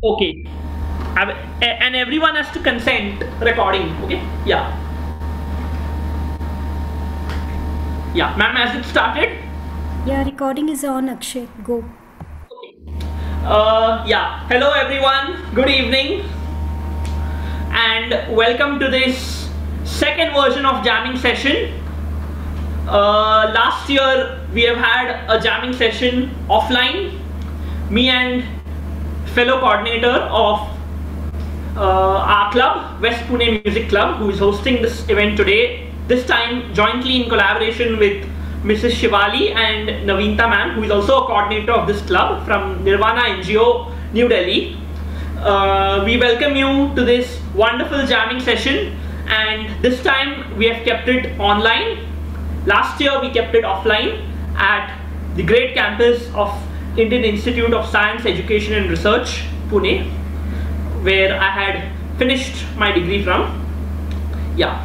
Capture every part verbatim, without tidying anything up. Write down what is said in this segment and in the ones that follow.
Okay. I've- a- And everyone has to consent recording. Okay. Yeah. Yeah. Ma'am, has it started? Yeah, recording is on, Akshay. Go. Okay. Uh, yeah. Hello, everyone. Good evening. And welcome to this second version of jamming session. Uh, last year we have had a jamming session offline. Me and fellow coordinator of uh, our club, West Pune Music Club, who is hosting this event today. This time jointly in collaboration with Missus Shivali and Naveenta ma'am, who is also a coordinator of this club from Nirvana N G O, New Delhi. Uh, we welcome you to this wonderful jamming session, and this time we have kept it online. Last year we kept it offline at the great campus of Indian Institute of Science, Education and Research, Pune, where I had finished my degree from. Yeah.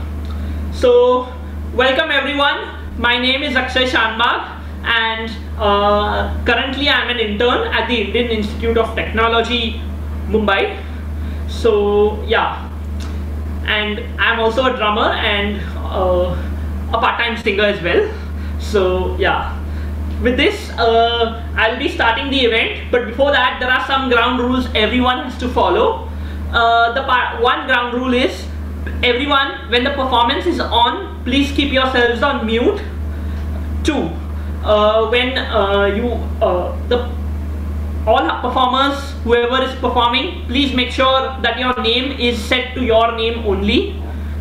So, welcome everyone. My name is Akshay Shanbag, and uh, currently I am an intern at the Indian Institute of Technology, Mumbai. So, yeah. And I am also a drummer and uh, a part-time singer as well. So, yeah. With this, uh, I'll be starting the event, but before that, there are some ground rules everyone has to follow. Uh, the part, one ground rule is, everyone, when the performance is on, please keep yourselves on mute. Two, uh, when uh, you, uh, the all performers, whoever is performing, please make sure that your name is set to your name only.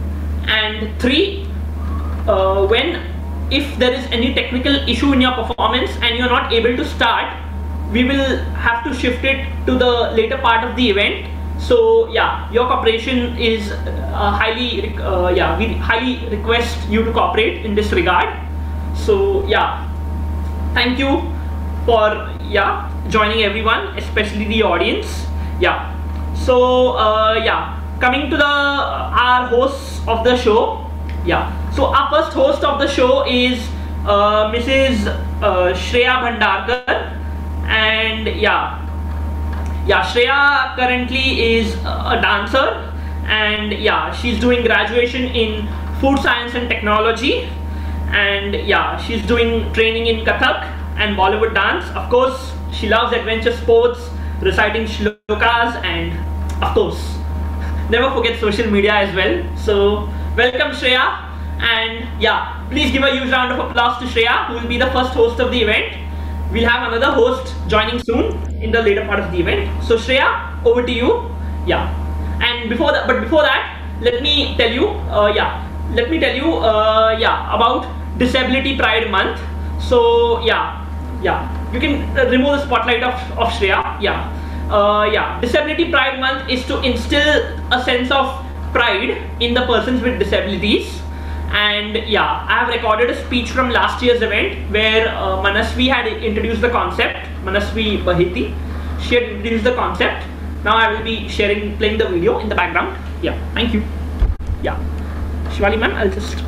And three, uh, when if there is any technical issue in your performance and you're not able to start, we will have to shift it to the later part of the event. So yeah, your cooperation is uh, highly, uh, yeah, we highly request you to cooperate in this regard. So yeah, thank you for yeah joining everyone, especially the audience. Yeah. So uh, yeah, coming to the our hosts of the show. Yeah. So our first host of the show is uh, Missus Uh, Shreya Bhandarkar, and yeah, yeah, Shreya currently is a dancer, and yeah, she's doing graduation in food science and technology, and yeah, she's doing training in Kathak and Bollywood dance. Of course, she loves adventure sports, reciting shlokas, and of course, never forget social media as well. So welcome Shreya. And yeah, please give a huge round of applause to Shreya, who will be the first host of the event. We'll have another host joining soon in the later part of the event. So Shreya, over to you. Yeah. And before that, but before that, let me tell you, uh, yeah, let me tell you, uh, yeah, about Disability Pride Month. So yeah, yeah, you can uh, remove the spotlight of of Shreya. Yeah, uh, yeah. Disability Pride Month is to instill a sense of pride in the persons with disabilities. And yeah, I have recorded a speech from last year's event where uh, Manasvi had introduced the concept. Manasvi Baheti, she had introduced the concept. Now I will be sharing, playing the video in the background. Yeah, thank you. Yeah, Shivali ma'am, I'll just,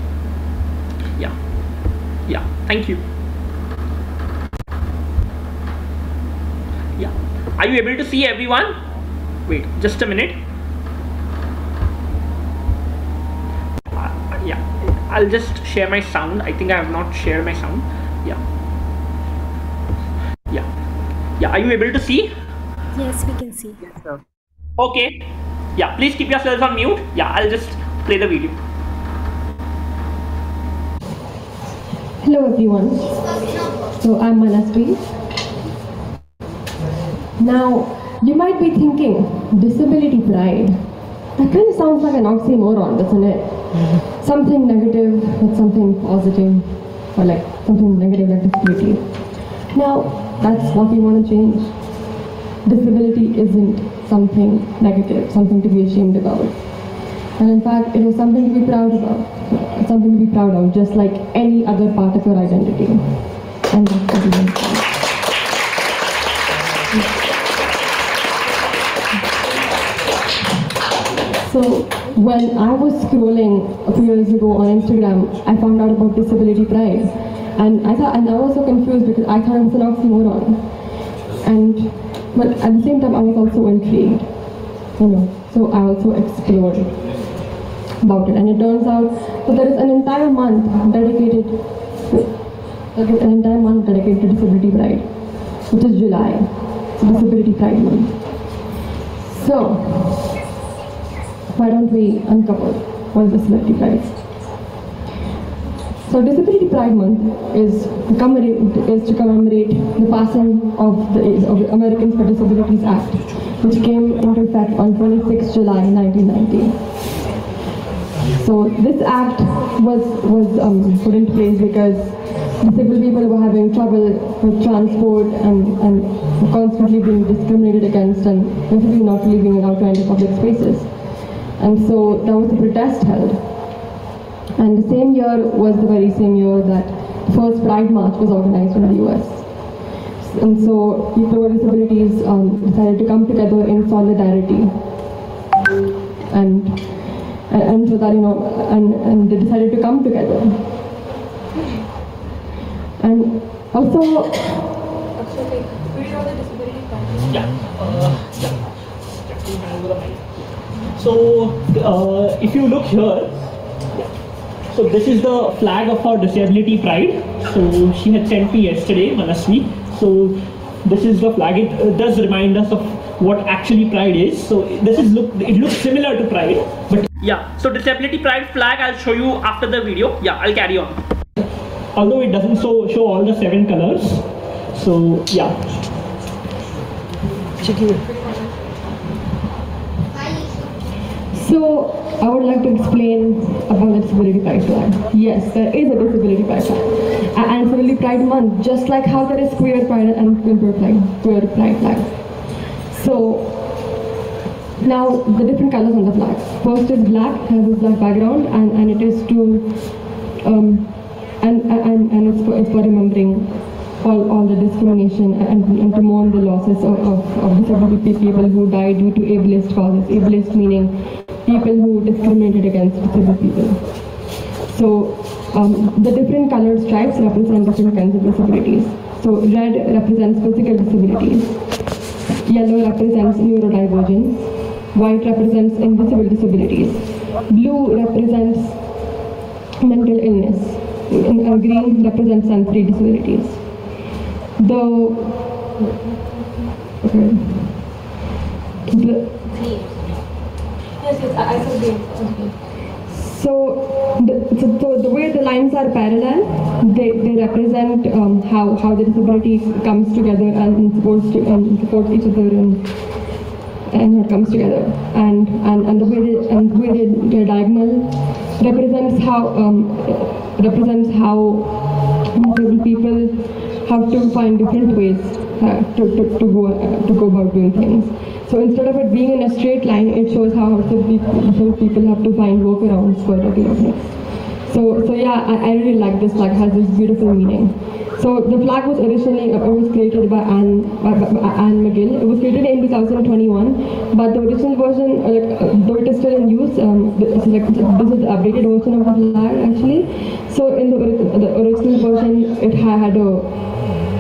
yeah, yeah, thank you. Yeah, are you able to see everyone? Wait, just a minute. Uh, yeah. I'll just share my sound. I think I have not shared my sound. Yeah. Yeah. Yeah. Are you able to see? Yes, we can see. Yes, sir. Okay. Yeah. Please keep yourselves on mute. Yeah. I'll just play the video. Hello everyone. So I'm Manasvi. Now you might be thinking, disability pride. That kind of sounds like an oxymoron, doesn't it? Mm-hmm. Something negative with something positive, or like something negative like disability. Now, that's what we want to change. Disability isn't something negative, something to be ashamed about. And in fact, it is something to be proud about. It's something to be proud of, just like any other part of your identity. And that's what we want to change. So when I was scrolling a few years ago on Instagram, I found out about disability pride. And I thought, and I was so confused because I thought it was an oxymoron. And but at the same time I was also intrigued, you know, so I also explored about it, and it turns out that there is an entire month dedicated, an entire month dedicated to Disability Pride, which is July, so Disability Pride Month. So, why don't we uncover what is Disability Pride? So Disability Pride Month is to commemorate, is to commemorate the passing of the, of the Americans with Disabilities Act, which came into effect on twenty-sixth July nineteen ninety. So this act was, was um, put into place because disabled people were having trouble with transport and, and constantly being discriminated against and basically not really being allowed to enter public spaces. And so there was a protest held. And the same year was the very same year that the first Pride March was organized in the U S. And so people with disabilities um, decided to come together in solidarity. And, and, and so that, you know, and, and they decided to come together. And also, yeah, uh, yeah. So, uh, if you look here, so this is the flag of our Disability Pride. So she had sent me yesterday, Manasvi. So this is the flag. It uh, does remind us of what actually Pride is. So this is look. It looks similar to Pride, but yeah. So Disability Pride flag, I'll show you after the video. Yeah, I'll carry on. Although it doesn't show show all the seven colors. So yeah. So I would like to explain about the Disability Pride flag. Yes, there is a Disability Pride flag. And Disability Pride Month, just like how there is Queer Pride and Queer Pride, Queer Pride flag. So now the different colors on the flag. First is black, has this black background, and, and it is to um, and and and it's for, it's for remembering all, all the discrimination and, and to mourn the losses of, of, of disabled people who died due to ableist causes. Ableist meaning people who discriminated against disabled people. So um, the different colored stripes represent different kinds of disabilities. So red represents physical disabilities, yellow represents neurodivergence, white represents invisible disabilities, blue represents mental illness, and green represents sensory disabilities. The okay. The, Yes, yes, I, I said green. Okay. So the, so, so the way the lines are parallel, they, they represent um, how, how the disability comes together and supports, to, and supports each other and, and how it comes together. And, and, and the way they, and the way they, they're diagonal represents how um, represents how disabled people have to find different ways uh, to, to, to, go, uh, to go about doing things. So instead of it being in a straight line, it shows how disabled people have to find workarounds for regular things. So, so yeah, I, I really like this flag. It has this beautiful meaning. So the flag was originally, uh, it was created by Anne, by, by Anne McGill. It was created in two thousand twenty-one, but the original version, uh, like, uh, though it is still in use, um, it's like, this is the updated version of the flag actually. So in the, the original version, it had a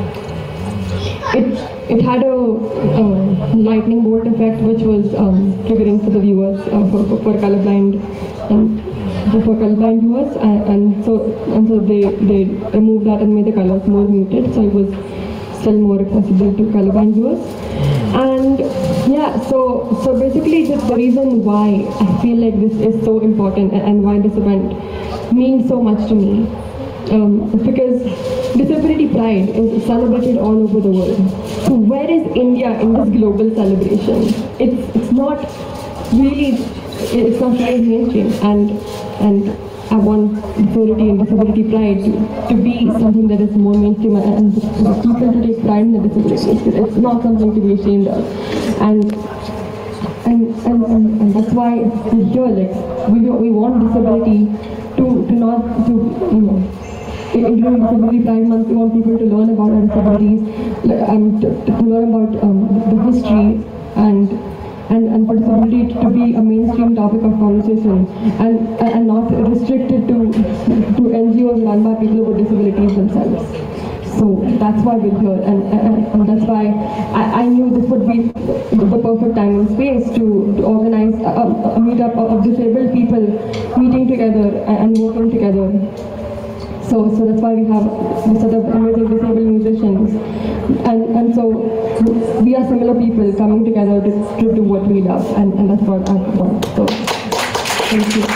It, it had a uh, lightning bolt effect, which was um, triggering for the viewers, uh, for, for, for colorblind and for colorblind viewers, and, and so and so they they removed that and made the colors more muted, so it was still more accessible to colorblind viewers. And yeah, so so basically, just the reason why I feel like this is so important and, and why this event means so much to me. Um, because Disability Pride is celebrated all over the world. So where is India in this global celebration? It's it's not really it's not really mainstream, and and I want Disability and Disability Pride to, to be something that is more mainstream and people to take pride in the disability. It's not something to be ashamed of, and and and, and, and that's why we're here. Like we we want disability to to not to you know. During Disability Pride Month, we want people to learn about our disabilities, um, to, to learn about um, the history, and and and for disability to be a mainstream topic of conversation, and and not restricted to to N G Os run by people with disabilities themselves. So that's why we're here, and, and, and that's why I, I knew this would be the perfect time and space to, to organize a, a meetup of disabled people meeting together and working together. So, so that's why we have this sort of amazing disabled musicians, and and so we are similar people coming together to, to do what we love, and, and that's what I want. So, thank you.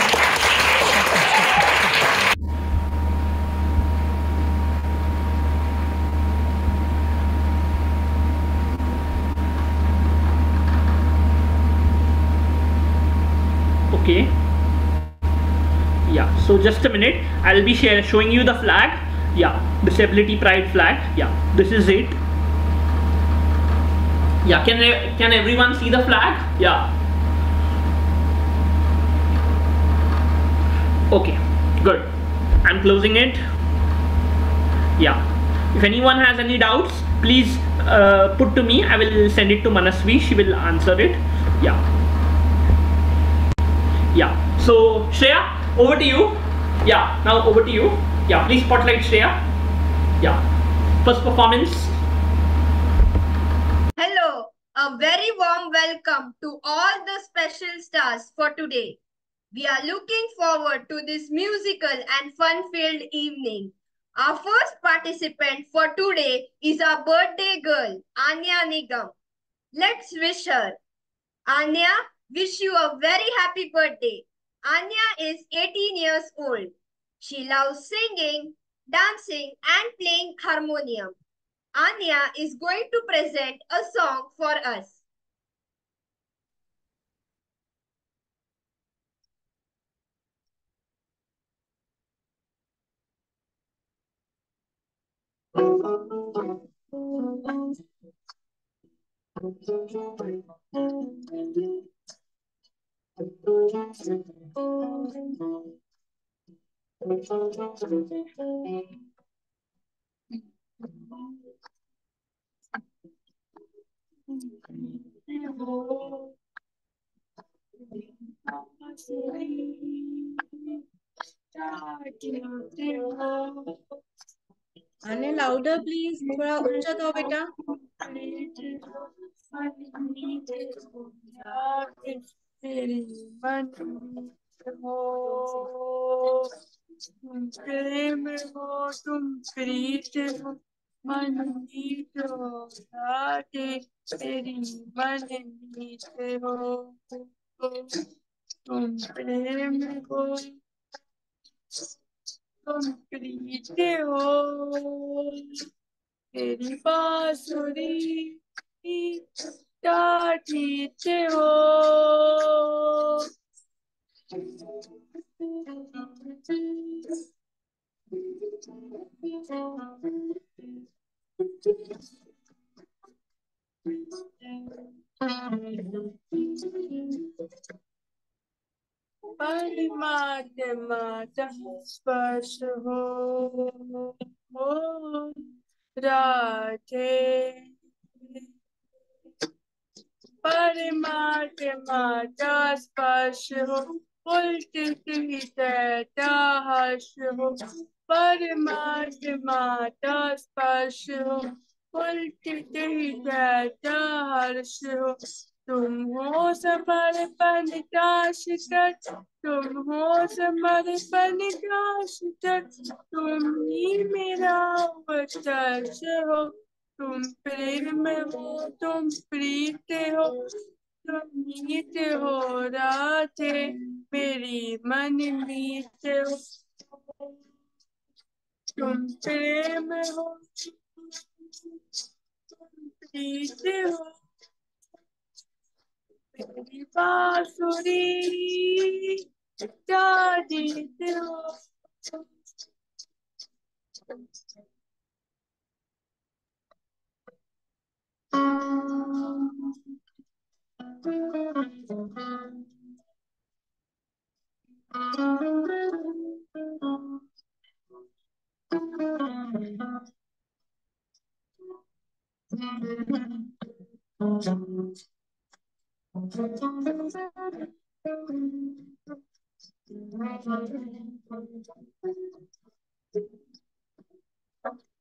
Okay. Yeah, so just a minute, I'll be share, showing you the flag. Yeah, Disability Pride flag. Yeah, this is it. Yeah, can can everyone see the flag? Yeah. Okay, good. I'm closing it. Yeah, if anyone has any doubts, please uh, put to me. I will send it to Manasvi. She will answer it. Yeah. Yeah, so Shreya, over to you. Yeah, now over to you. Yeah, please spotlight Shreya. Yeah, first performance. Hello, a very warm welcome to all the special stars for today. We are looking forward to this musical and fun-filled evening. Our first participant for today is our birthday girl, Anya Nigam. Let's wish her. Anya, wish you a very happy birthday. Anya is eighteen years old. She loves singing, dancing, and playing harmonium. Anya is going to present a song for us. आने louder please, थोड़ा ऊंचा दो बेटा. प्रेम हो तुम प्रीत हो मनमीत हो राधे तेरी मनमीत हो तुम प्रेम हो तुम प्रीत हो तेरी बांसुरी गीत हो परमात्मा स्पर्श हो हो राधे परमात्मा स्पर्श हो उल्टित हृदय हर्ष हो परमात्मा स्पर्श हो उल्टित हृदय हर्ष हो तुम हो समर्पण का शिखर तुम हो समर्पण का शिखर तुम ही मेरा उत्कर्ष हो तुम प्रेम हो तुम प्रीत हो तुम मीत हो राधे मेरी मन मीत हो तुम प्रेम हो तुम प्रीत हो मेरी बांसुरी जागीत हो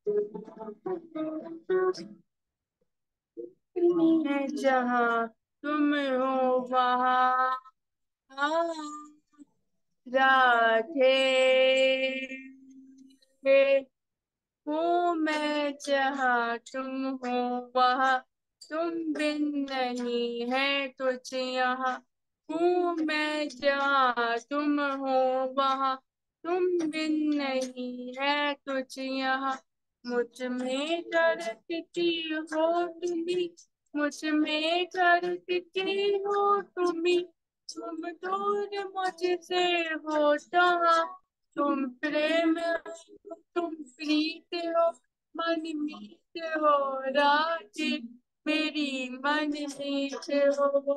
मैं जहाँ तुम हो वहाँ राधे हूँ मैं जहाँ तुम हो वहाँ तुम बिन नहीं है तुझ यहाँ हूँ मैं जहाँ तुम हो वहाँ तुम बिन नहीं है तुझ यहाँ मुझ में करती हो तुम्ही मुझ में करती हो तुम्ही तुम दूर मुझसे हो जहाँ तुम प्रेम हो तुम प्रीत हो मन मीत हो राजी मेरी मन मीत हो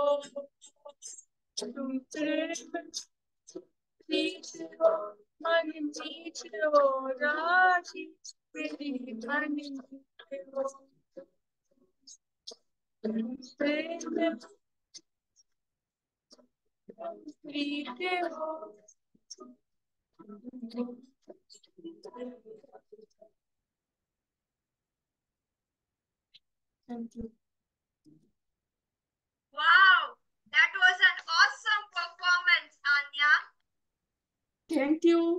तुम प्रेम प्रीत हो मन मीत हो राजी मेरी मन मीत हो तुम प्रेम प्रीत हो Thank you. Wow, that was an awesome performance, Anya. Thank you.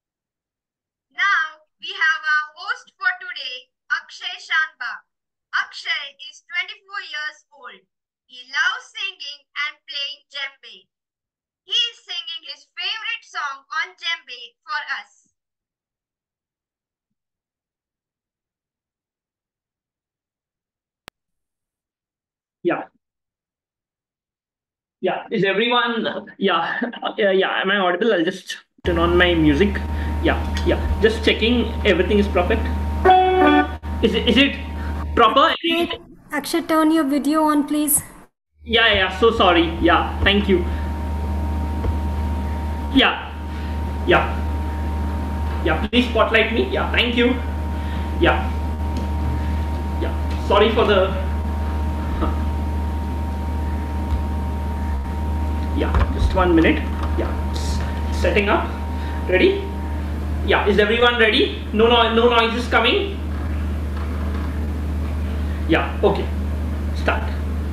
Now we have our host for today, Akshay Shanbag. Akshay is twenty-four years old. He loves singing and playing djembe. He is singing his favorite song on djembe for us. Yeah. Yeah. Is everyone? Yeah. Yeah. Yeah. Am I audible? I'll just turn on my music. Yeah. Yeah. Just checking everything is perfect. Is it? Is it proper? Wait, Akshay, turn your video on, please. Yeah. Yeah. So sorry. Yeah. Thank you. Yeah. Yeah. Yeah. Please spotlight me. Yeah. Thank you. Yeah. Yeah. Sorry for the. Yeah, just one minute. Yeah, setting up. Ready? Yeah, is everyone ready? No, no, no noise is coming. Yeah, okay. Start.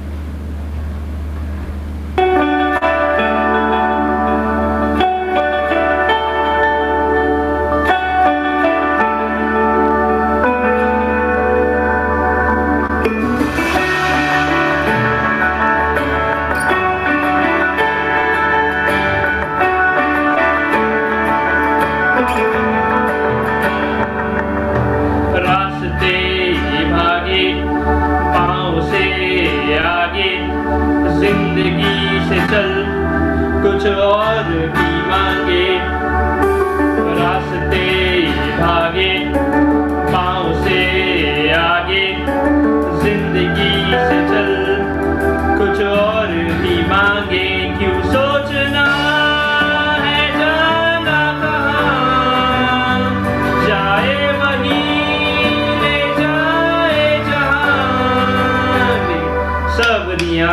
कुछ और भी मांगे रास्ते भागे पाँव से आगे जिंदगी से चल कुछ और भी मांगे क्यों सोचना है जाना कहाँ जाए वही ले जाए जहाँ सबरियाँ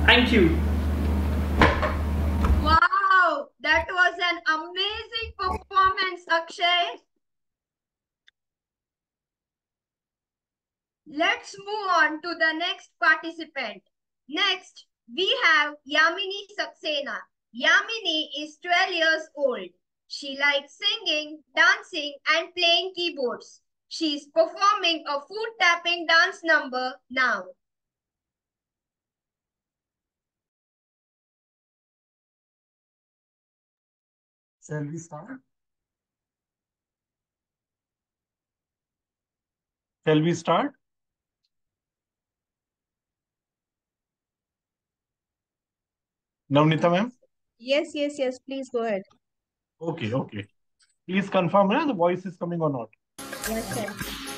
Thank you. Wow, that was an amazing performance, Akshay. Let's move on to the next participant. Next, we have Yamini Saxena. Yamini is twelve years old. She likes singing, dancing, and playing keyboards. She is performing a foot tapping dance number now. Shall we start? Shall we start? Navnita ma'am? Yes, yes, yes. Please go ahead. Okay, okay. Please confirm whether the voice is coming or not. Yes, sir.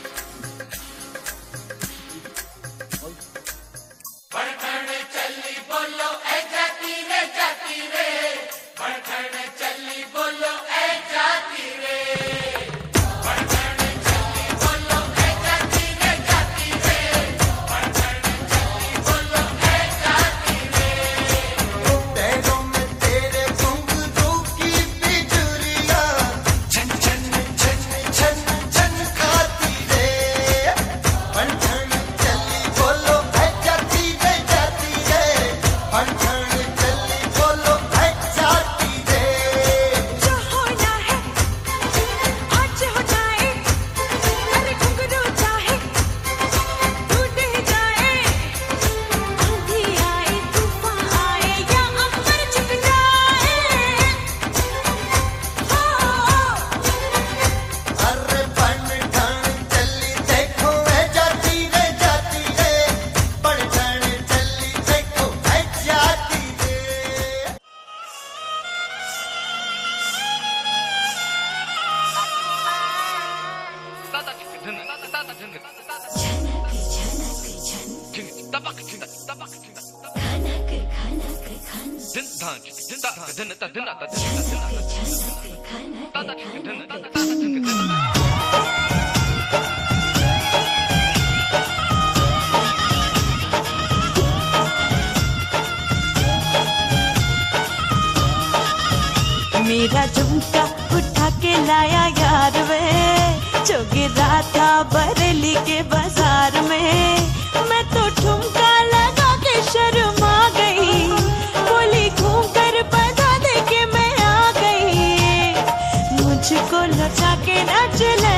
मेरा झुमका उठा के लाया यार वे, जो गिरा था बरेली के बाजार में। मैं तो ठुमका लगा के शर्मा गई, बोली घूम कर बता दे के मैं आ गई। मुझको लौटा के नच ले,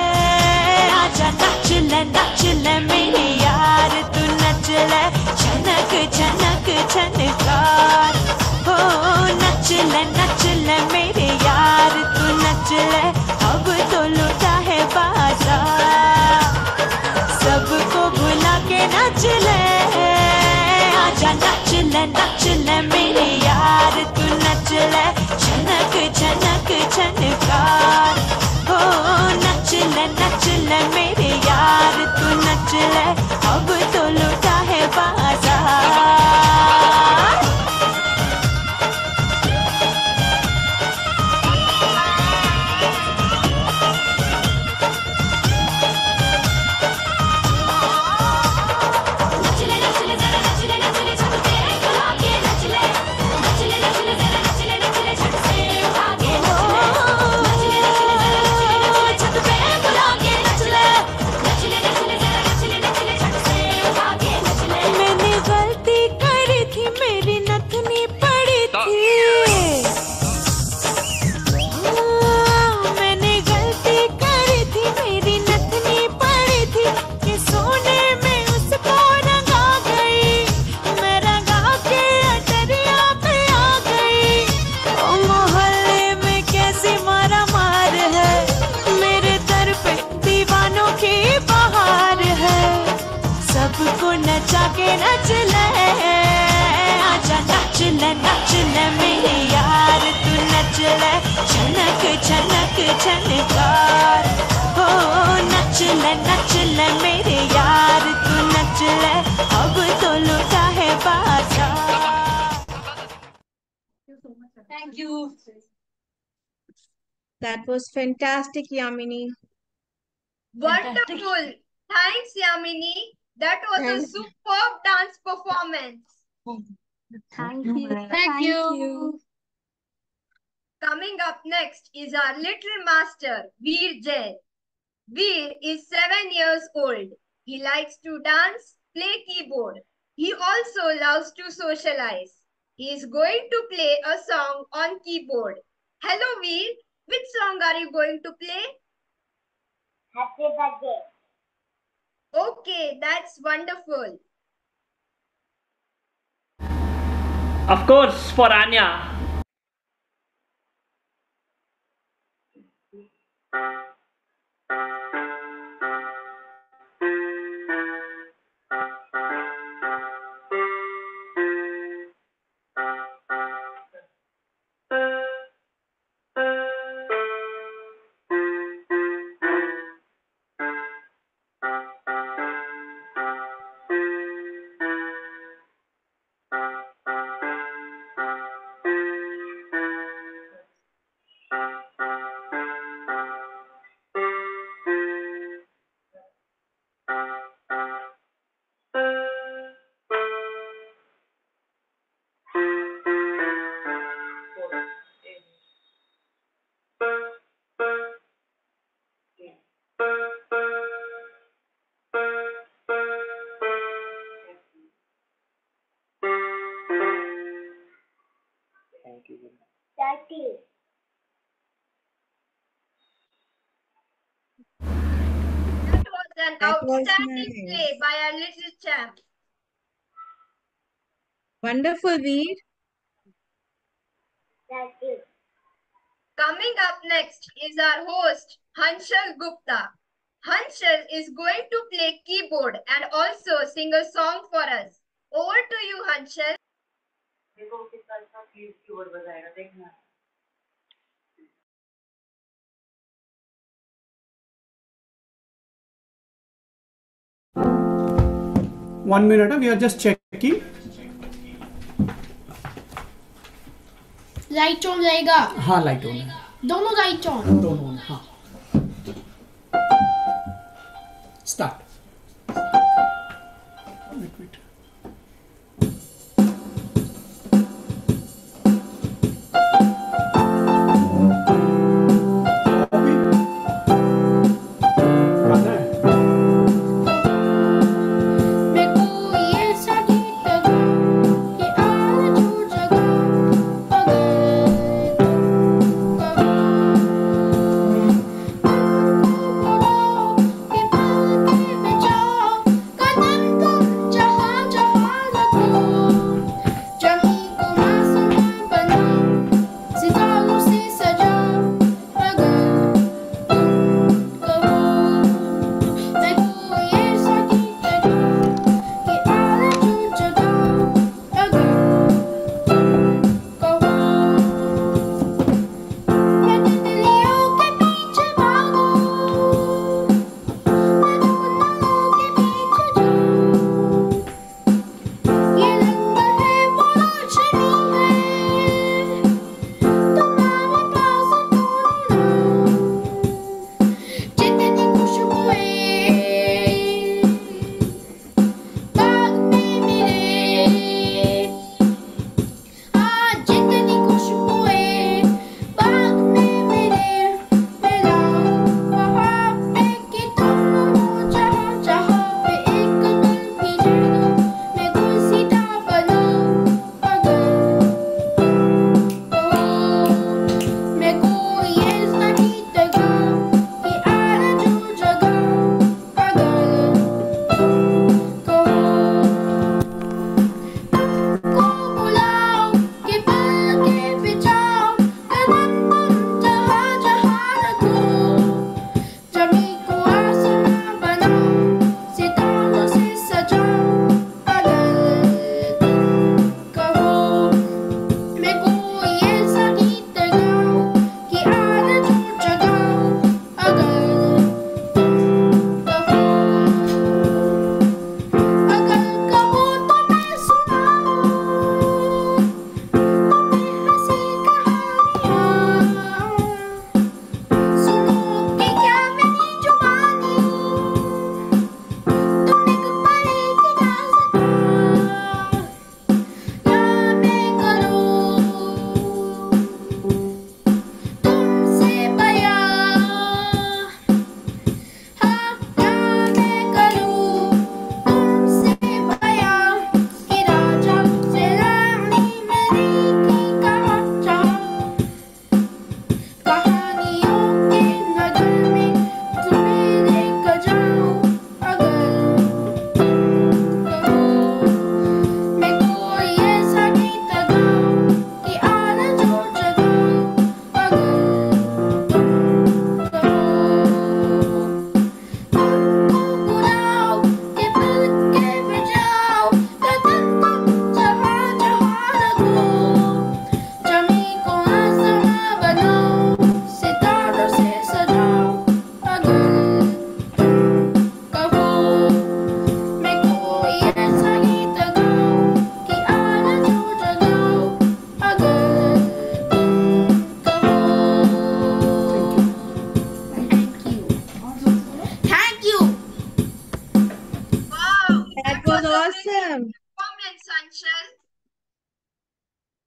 आजा नच ले नच ले मेरी यार, तू नच ले छनक छनक छनकार। हो नच ले नच ले मेरे यार, तू नच ले अब तो लुटा है बाजार। सबको भुला के नच ले, आजा नच ले नच ले मेरे यार, तू नच ले छनक छनक छनकार। हो नच ले नच ले मेरे यार, तू नच ले अब तो लुटा है बाजार। जाके नच ले, आजा नच ले नच ले मेरे यार, तू नच ले छनक छनक छनकार। हो नच ले नच ले मेरे यार, तू नच ले अब तो लुटा है बाजार। Thank you. That was fantastic, Yamini. Wonderful. Thanks, Yamini. That was a Thank- superb dance performance. Thank you. Thank you. Coming up next is our little master, Veer Jain. Veer is seven years old. He likes to dance, play keyboard. He also loves to socialize. He is going to play a song on keyboard. Hello, Veer. Which song are you going to play? Happy birthday. Okay, that's wonderful. Of course, for Anya. thirty. That was an That was outstanding nice. play by our little champ. Wonderful, Veer. thirty. Coming up next is our host, Hanshal Gupta. Hanshal is going to play keyboard and also sing a song for us. Over to you, Hanshal. One minute, we are just checking. Light on रहेगा. हाँ light on है. दोनों light on. दोनों on, हाँ. Start. Wait, wait. मेरे को ये सा गीत गा कि आज जो जगह अगर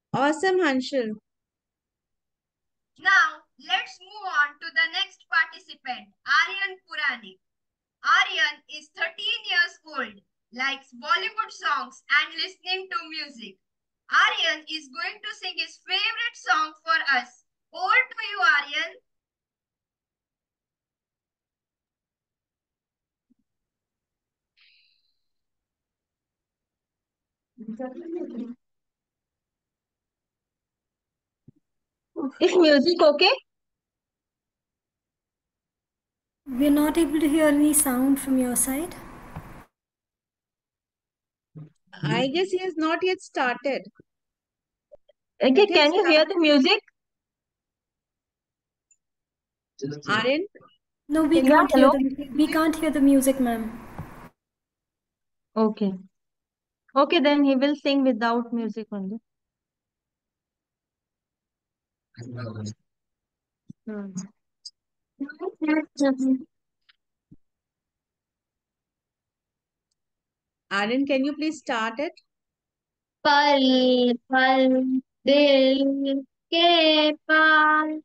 Awesome, Hanshul. Now, let's move on to the next participant, Aryan Puranik. Aryan is thirteen years old, likes Bollywood songs and listening to music. Aryan is going to sing his favorite song for us. Over to you, Aryan. Is music okay? We're not able to hear any sound from your side. I guess he has not yet started. Okay, Let him can you hear start. the music? Aryan, No, we Yeah, can't hear hello? the we can't hear the music, ma'am. Okay. Okay, then he will sing without music only. Hmm. Aryan, can you please start it? पल पल दिल के पास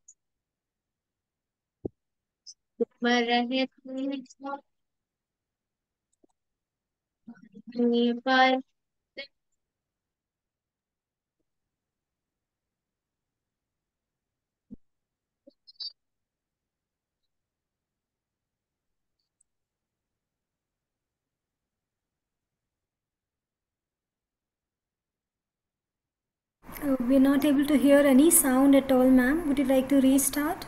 तुम रहते हो पर Uh, we're not able to hear any sound at all, ma'am. Would you like to restart?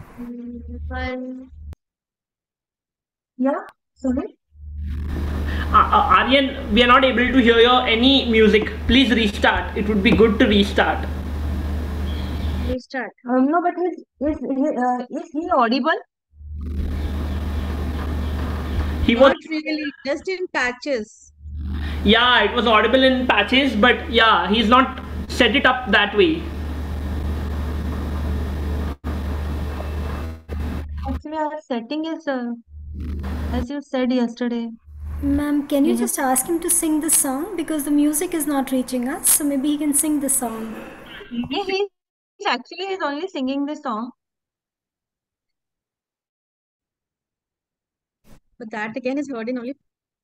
पर Yeah, sorry. Uh, uh, Aryan, we are not able to hear your any music. Please restart. It would be good to restart. Restart. Um, no, but is is he, uh, is he audible? He was, Not really, just in patches. yeah, it was audible in patches, but yeah, he's not set it up that way. Actually, our setting is, uh, as you said yesterday. Ma'am, can you we have- just ask him to sing the song because the music is not reaching us, so maybe he can sing the song. Yeah, he's actually he's only singing the song. But that again is heard in only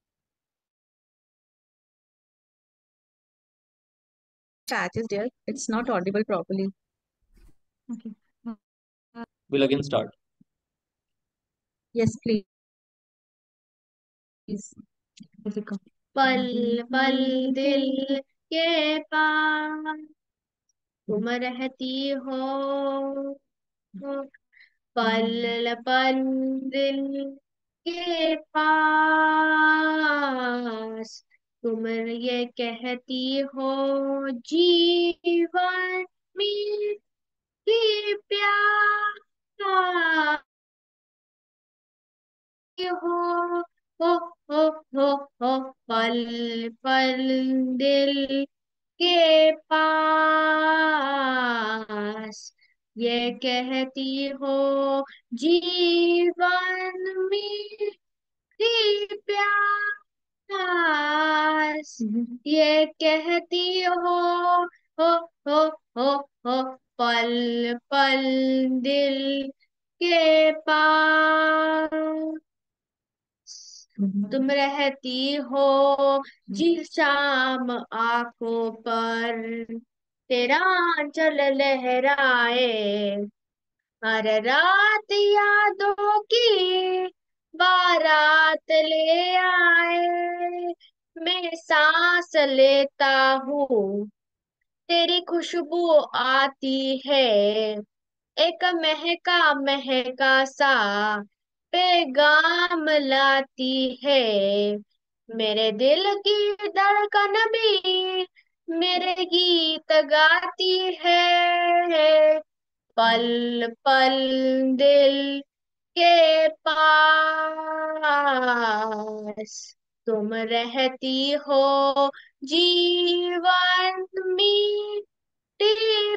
patches, dear. It's not audible properly. Okay. We'll again start. Yes, please. पल पल दिल के पास तुम रहती हो पल पल दिल के पास तुम ये कहती हो जीवन में की प्यास हो हो हो हो हो पल पल दिल के पास ये कहती हो जीवन में की प्यास ये कहती हो हो हो हो हो पल पल दिल के पास तुम रहती हो जिस शाम आंखों पर तेरा आंचल लहराए हर रात यादों की बारात ले आए मैं सांस लेता हूँ तेरी खुशबू आती है एक महका महका सा पैगाम लाती है मेरे दिल की धड़कन भी मेरे गीत गाती है पल पल दिल के पास तुम रहती हो जीवन में तेरी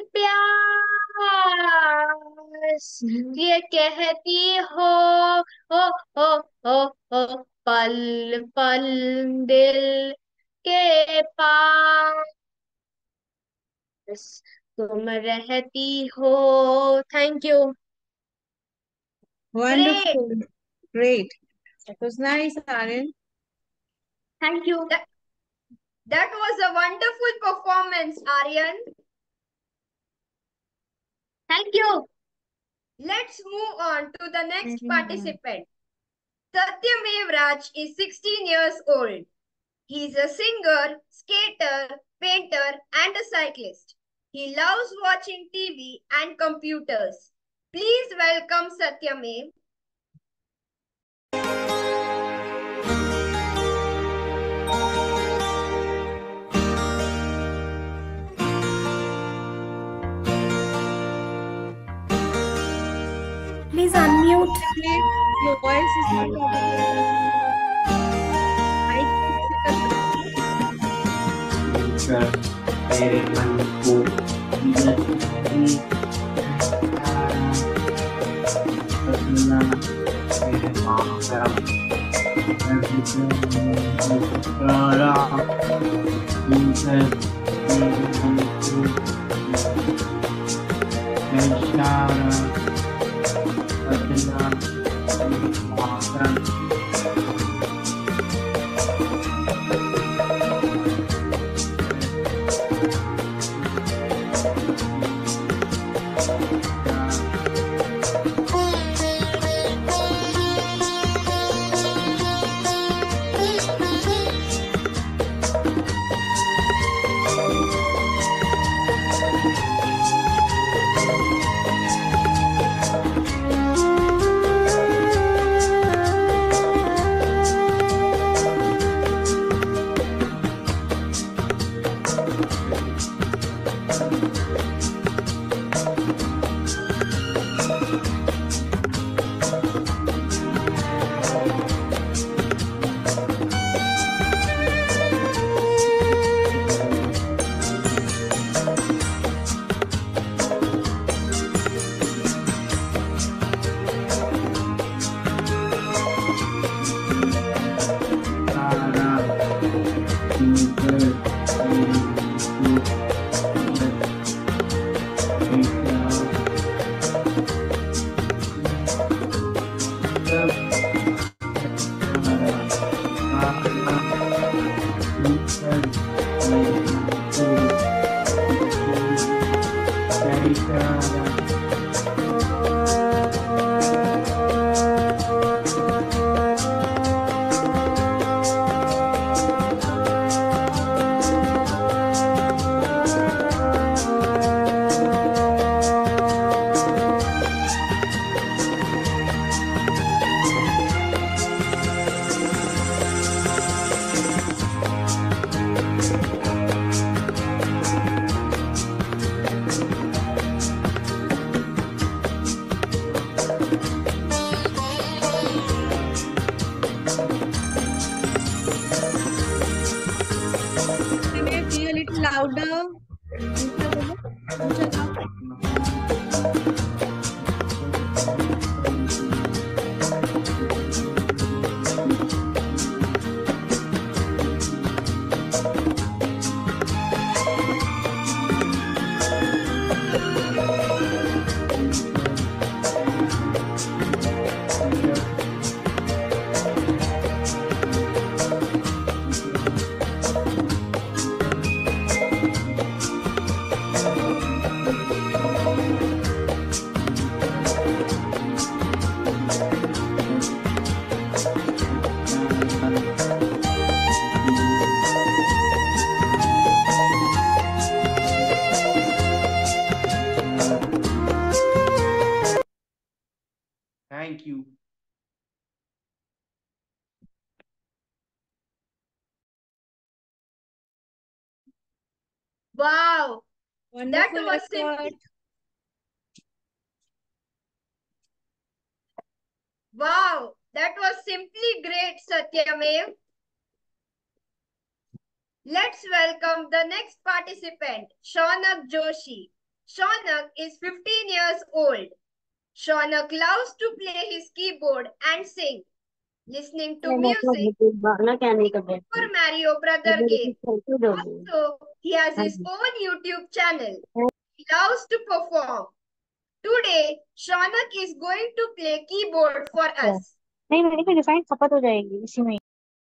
प्यास ये कहती हो हो हो हो हो पल पल दिल के पास बस तुम रहती हो. Thank you. Wonderful. Great. That was nice, Aryan. Thank you. That, that was a wonderful performance, Aryan. Thank you. Let's move on to the next participant. Satyamev Raj is sixteen years old. He is a singer, skater, painter, and a cyclist. He loves watching T V and computers. Please welcome Satyamev. Please unmute. Your voice is not louder. Thank you. Wow, that Wonderful was effort. simply wow, that was simply great, Satyamev. Let's welcome the next participant, Shaunak Joshi. Shaunak is fifteen years old. Shaunak loves to play his keyboard and sing. listening to music, Super Mario Brother game. Also, he has his own YouTube channel. He loves to perform. Today, Shaunak is going to play keyboard for us. नहीं मेरी भी define खपत हो जाएगी इसी में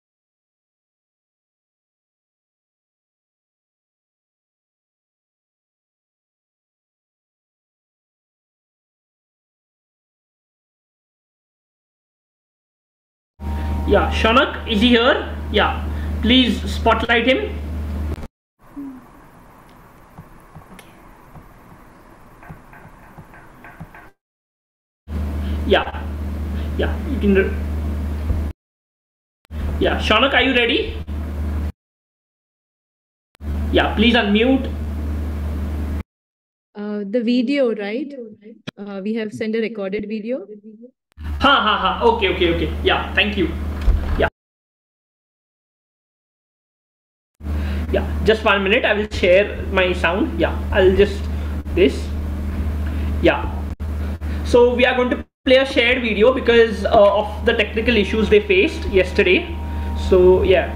Yeah, Shaunak, is he here? Yeah, please spotlight him. Yeah, yeah, you can. Yeah, Shaunak, are you ready? Yeah, please unmute. Uh, the video, right? Uh, we have sent a recorded video. Ha ha ha. Okay, okay, okay. Yeah, thank you. Yeah. Yeah, just one minute. I will share my sound. Yeah, I'll just this. Yeah. So we are going to play a shared video because uh, of the technical issues they faced yesterday. So yeah.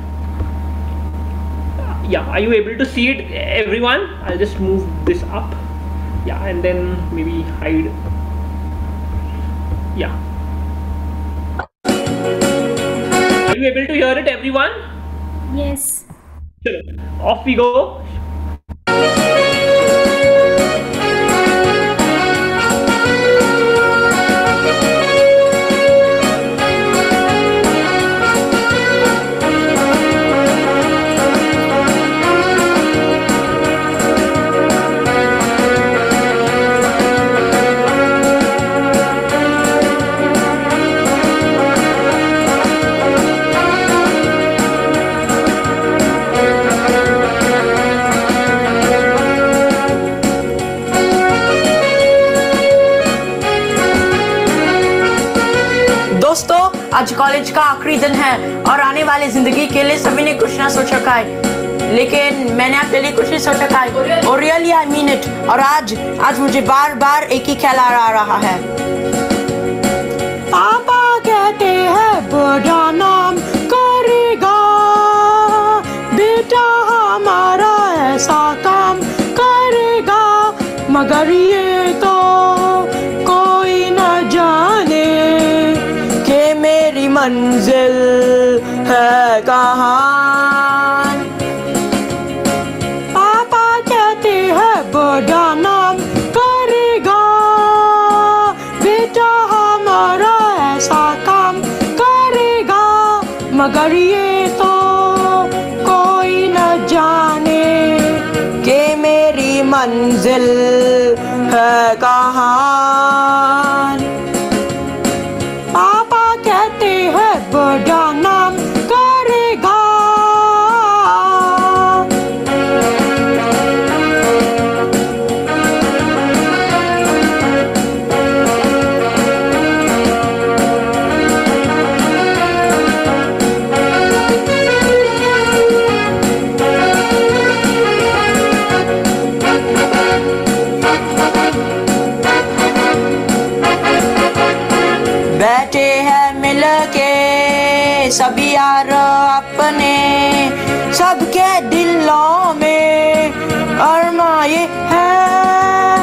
Yeah, are you able to see it, everyone? I'll just move this up. Yeah, and then maybe hide. Yeah. Are you able to hear it, everyone? Yes. Chalo, off we go. आज college का आखिरी दिन है और आने वाली जिंदगी के लिए सभी ने कुछ ना सोच रखा है, लेकिन मैंने आपके लिए कुछ नहीं सोच रखा है और रियली आई मीन इट। और आज आज मुझे बार बार एक ही ख्याल आ रहा है। पापा कहते हैं बड़ा नाम करेगा, बेटा हमारा ऐसा काम करेगा, मगर ये तो कोई न जाने मेरी मंजिल है कहाँ। पापा कहते हैं बड़ा नाम करेगा, बेटा हमारा ऐसा काम करेगा, मगर ये तो कोई न जाने कि मेरी मंजिल है कहाँ। पापा कहते हैं बड़ा नाम करेगा। बैठे हैं मिल के सभी यार अपने, सबके दिलों में अरमा ये है।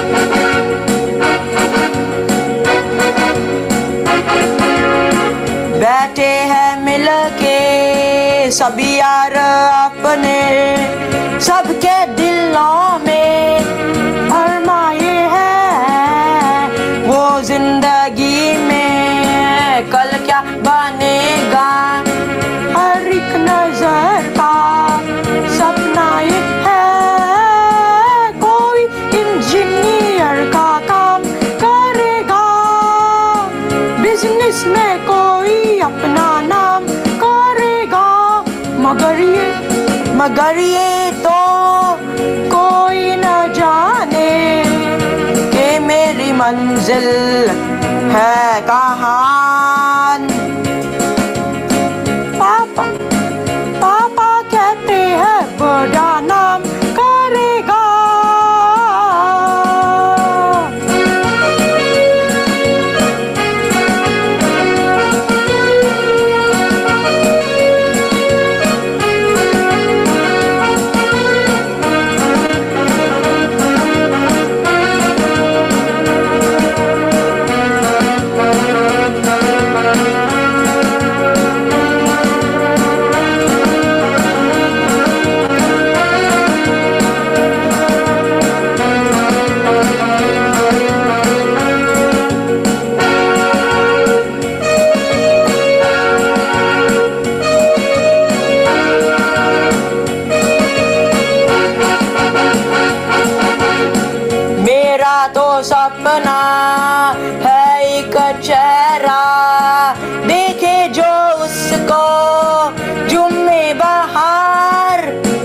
बैठे हैं मिल के सभी यार अपने, सबके दिलों में अरमा ये है। वो जिंदगी में कल क्या बनेगा, हर एक नजर का सपना ये है। कोई इंजीनियर का काम करेगा, बिजनेस में कोई अपना नाम करेगा, मगर ये मगर ये तो कोई न जाने कि मेरी मंजिल है कहाँ। पापा पापा कहते हैं बड़ा नाम करेगा। सपना है एक चेहरा, देखे जो उसको जुम्मे बहार।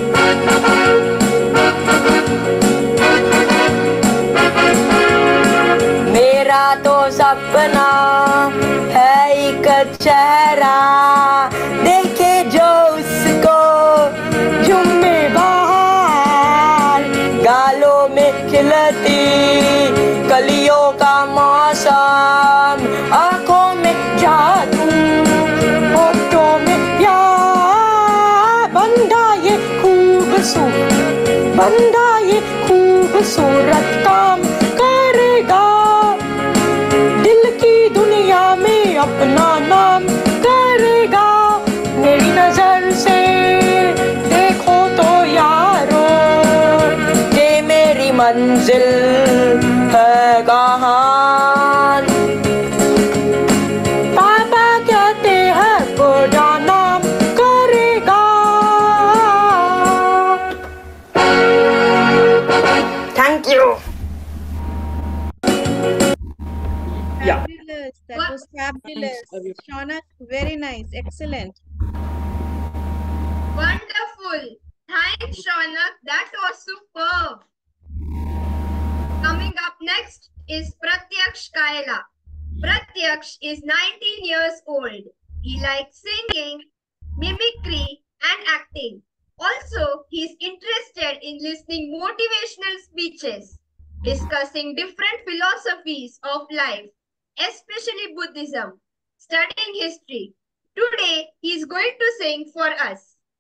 मेरा तो सपना है एक चेहरा, देखे जो उसको जुम्मे बहार। गालों में खिलती कलियों का मौसम, आंखों में जादू, होठों में प्यार। बंदा ये खूबसूरत, बंदा ये खूबसूरत काम करेगा, दिल की दुनिया में अपना नाम करेगा। मेरी नजर से देखो तो यारो, ये मेरी मंजिल है कहाँ। पापा कहते हैं बड़ा नाम करेगा। Thank you. Fabulous. That was fabulous. Shaunak, very nice. Excellent. Wonderful. Thanks, Shaunak. That was superb. Coming up next is Pratyaksh Kaila. Pratyaksh is nineteen years old. He likes singing, mimicry, and acting. Also, he is interested in listening motivational speeches, discussing different philosophies of life, especially Buddhism, studying history. Today, he is going to sing for us.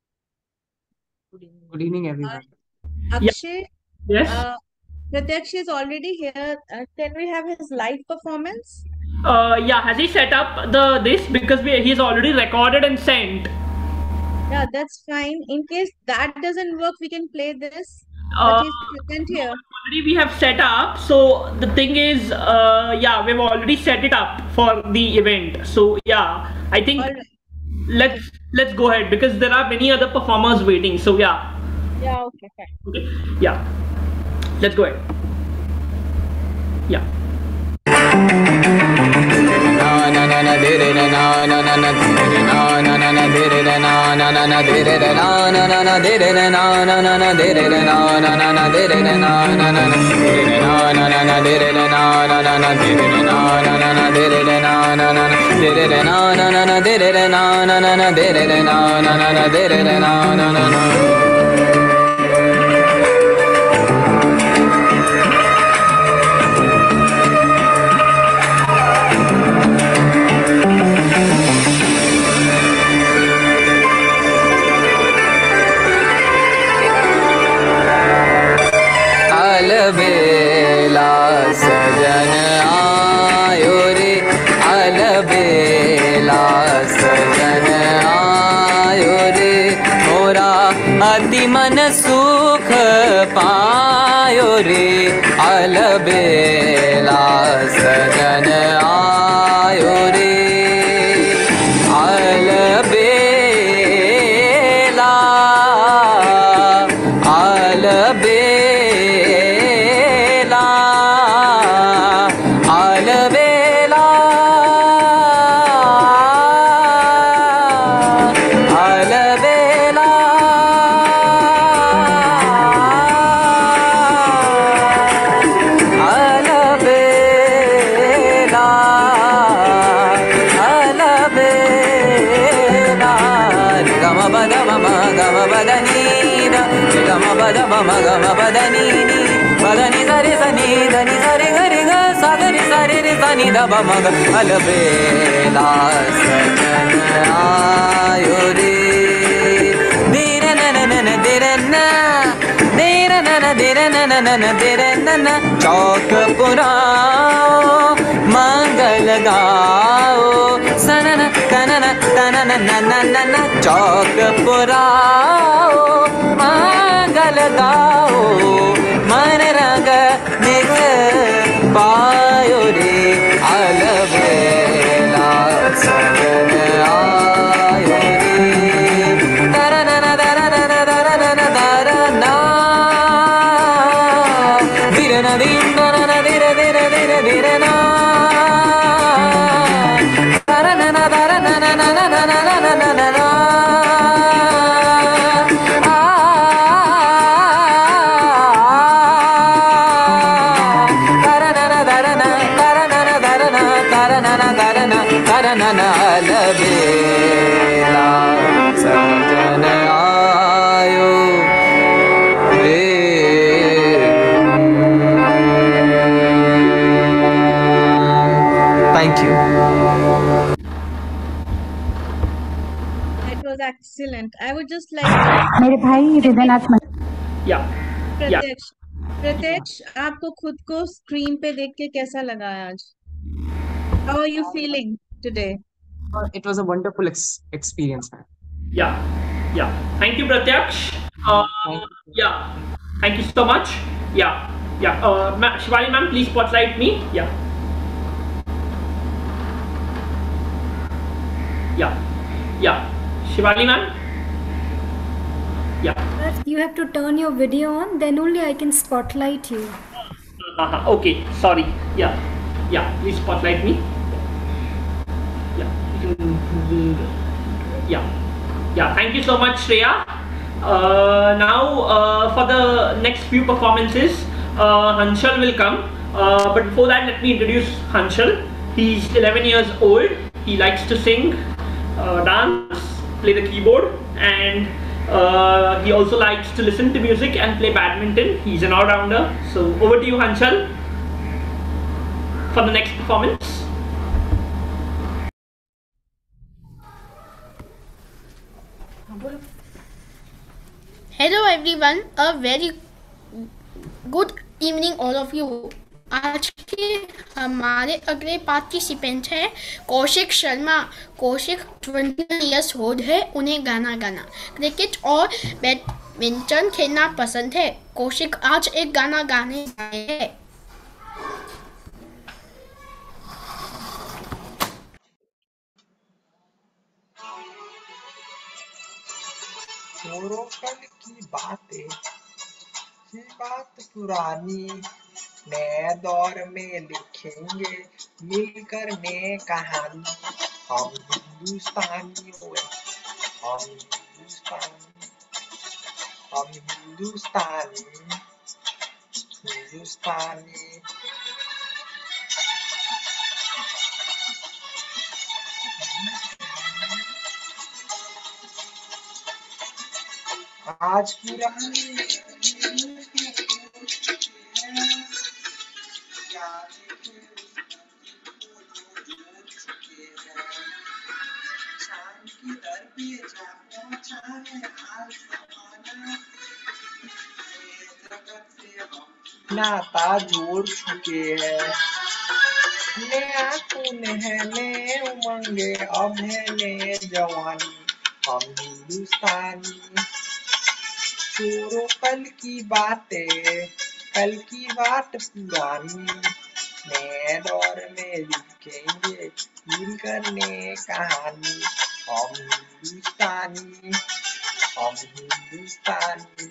Good evening, everyone. Akshay, Yes. uh, Pratyaksh is already here. Uh, can we have his live performance? Uh, yeah, has he set up the this because we, he's already recorded and sent? Yeah, that's fine. In case that doesn't work, we can play this. Uh, But he's present here. Already we have set up. So the thing is, uh, yeah, we've already set it up for the event. So yeah, I think let's let's go ahead because there are many other performers waiting. So yeah, Yeah, okay, fine. okay, yeah, let's go ahead. Yeah. na na na na de re na na na na na de re na na na na de re na na na na de re na na na na de re na na na na de re na na na na de re na na na na de re na na na na de re na na na na de re na na na na de re na na na de re na na na na de re na na na na de re na na na na de re na na na na अलबेला सजन आयो रे अलबेला सजन आयो रे मोरा अति मन सुख पायो रे अलबेला सजन आयो रे अलबेला अलबेला मगम बदनी बदनी सरे सनी धनी सरे गरे ग सागरी सरे रे सनी दब मग अलबेला सजन आयो रे धीरे नन नन धीरे न धीरे नन धीरे नन नन धीरे नन चौक पुराओ मंगल गाओ सनन तनन तनन नन नन चौक पुराओ मंगल गाओ मन रंग निग पायो रे अलबेला सजन आयो रे तरनन तरनन तरनन तरना धीरन धीरन धीरे धीरे धीरे धीरे ना तारा ना ना तारा ना ना ना ना ना ना ना ना ना ना तारा ना ना तारा ना तारा ना ना तारा ना तारा ना ना तारा ना तारा ना ना अलबेला सजन आयो Thank you. That was excellent. I would just like to... मेरे भाई हृदयनाथ मन Yeah. Yeah. प्रत्यक्ष प्रत्यक्ष आपको खुद को स्क्रीन पे देख के कैसा लगा आज? How are you feeling today? It was a wonderful ex experience, man. Yeah. Yeah. Thank you, Pratyaksh. Uh, yeah. Thank you so much. Yeah. Yeah. Uh, ma Shivali ma'am, please spotlight me. Yeah. Yeah. Yeah. Shivali ma'am. Yeah. But you have to turn your video on, then only I can spotlight you. Uh-huh. Okay. Sorry. Yeah. Yeah. Please spotlight me. Yeah. Yeah. Yeah. Thank you so much, Shreya. Uh, now, uh, for the next few performances, uh, Hanshal will come. Uh, but before that, let me introduce Hanshal. He's eleven years old. He likes to sing, uh, dance, play the keyboard, and uh, he also likes to listen to music and play badminton. He's an all-rounder. So over to you, Hanshal, for the next performance. Hello everyone, a very good evening all of you. आज के हमारे अगले participant है Kaushik Sharma. Kaushik twenty years old है। उन्हें गाना गाना, cricket और बैडमिंटन खेलना पसंद है। कौशिक आज एक गाना गाने आए हैं। छोड़ो कल की बातें, ये बात पुरानी, नए दौर में लिखेंगे मिलकर नए कहानी। हम हिंदुस्तानी हुए, हम हिंदुस्तानी, हम हिंदुस्तानी, हिंदुस्तानी। आज पुरानी नाता जोड़ चुके हैं, नया खून है, नए उमंगे, अब है नए जवानी। हम हिंदुस्तानी। छोड़ो कल की बातें, कल की बात पुरानी, नए दौर में लिखेंगे मिलकर नए कहानी। हम हिंदुस्तानी, हम हिंदुस्तानी।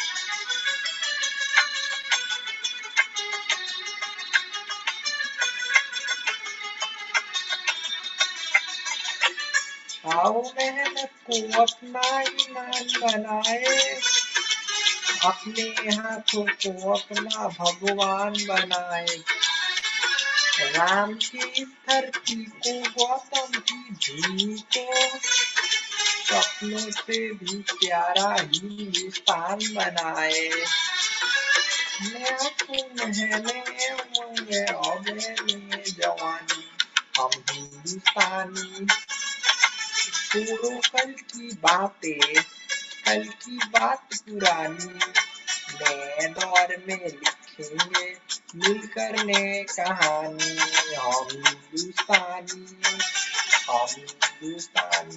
आओ मेहनत को अपना ईमान बनाए, अपने हाथों को अपना भगवान बनाए। राम की इस धरती को, गौतम की भूमि को, सपनों से भी प्यारा हिंदुस्तान बनाए। नया खून है, नए उमंग है, अब है नए जवानी। हम हिंदुस्तानी। छोड़ो कल की बातें, कल की बात पुरानी, नए दौर में लिखेंगे मिलकर नए कहानी। हम हिंदुस्तानी, हम Hindustani.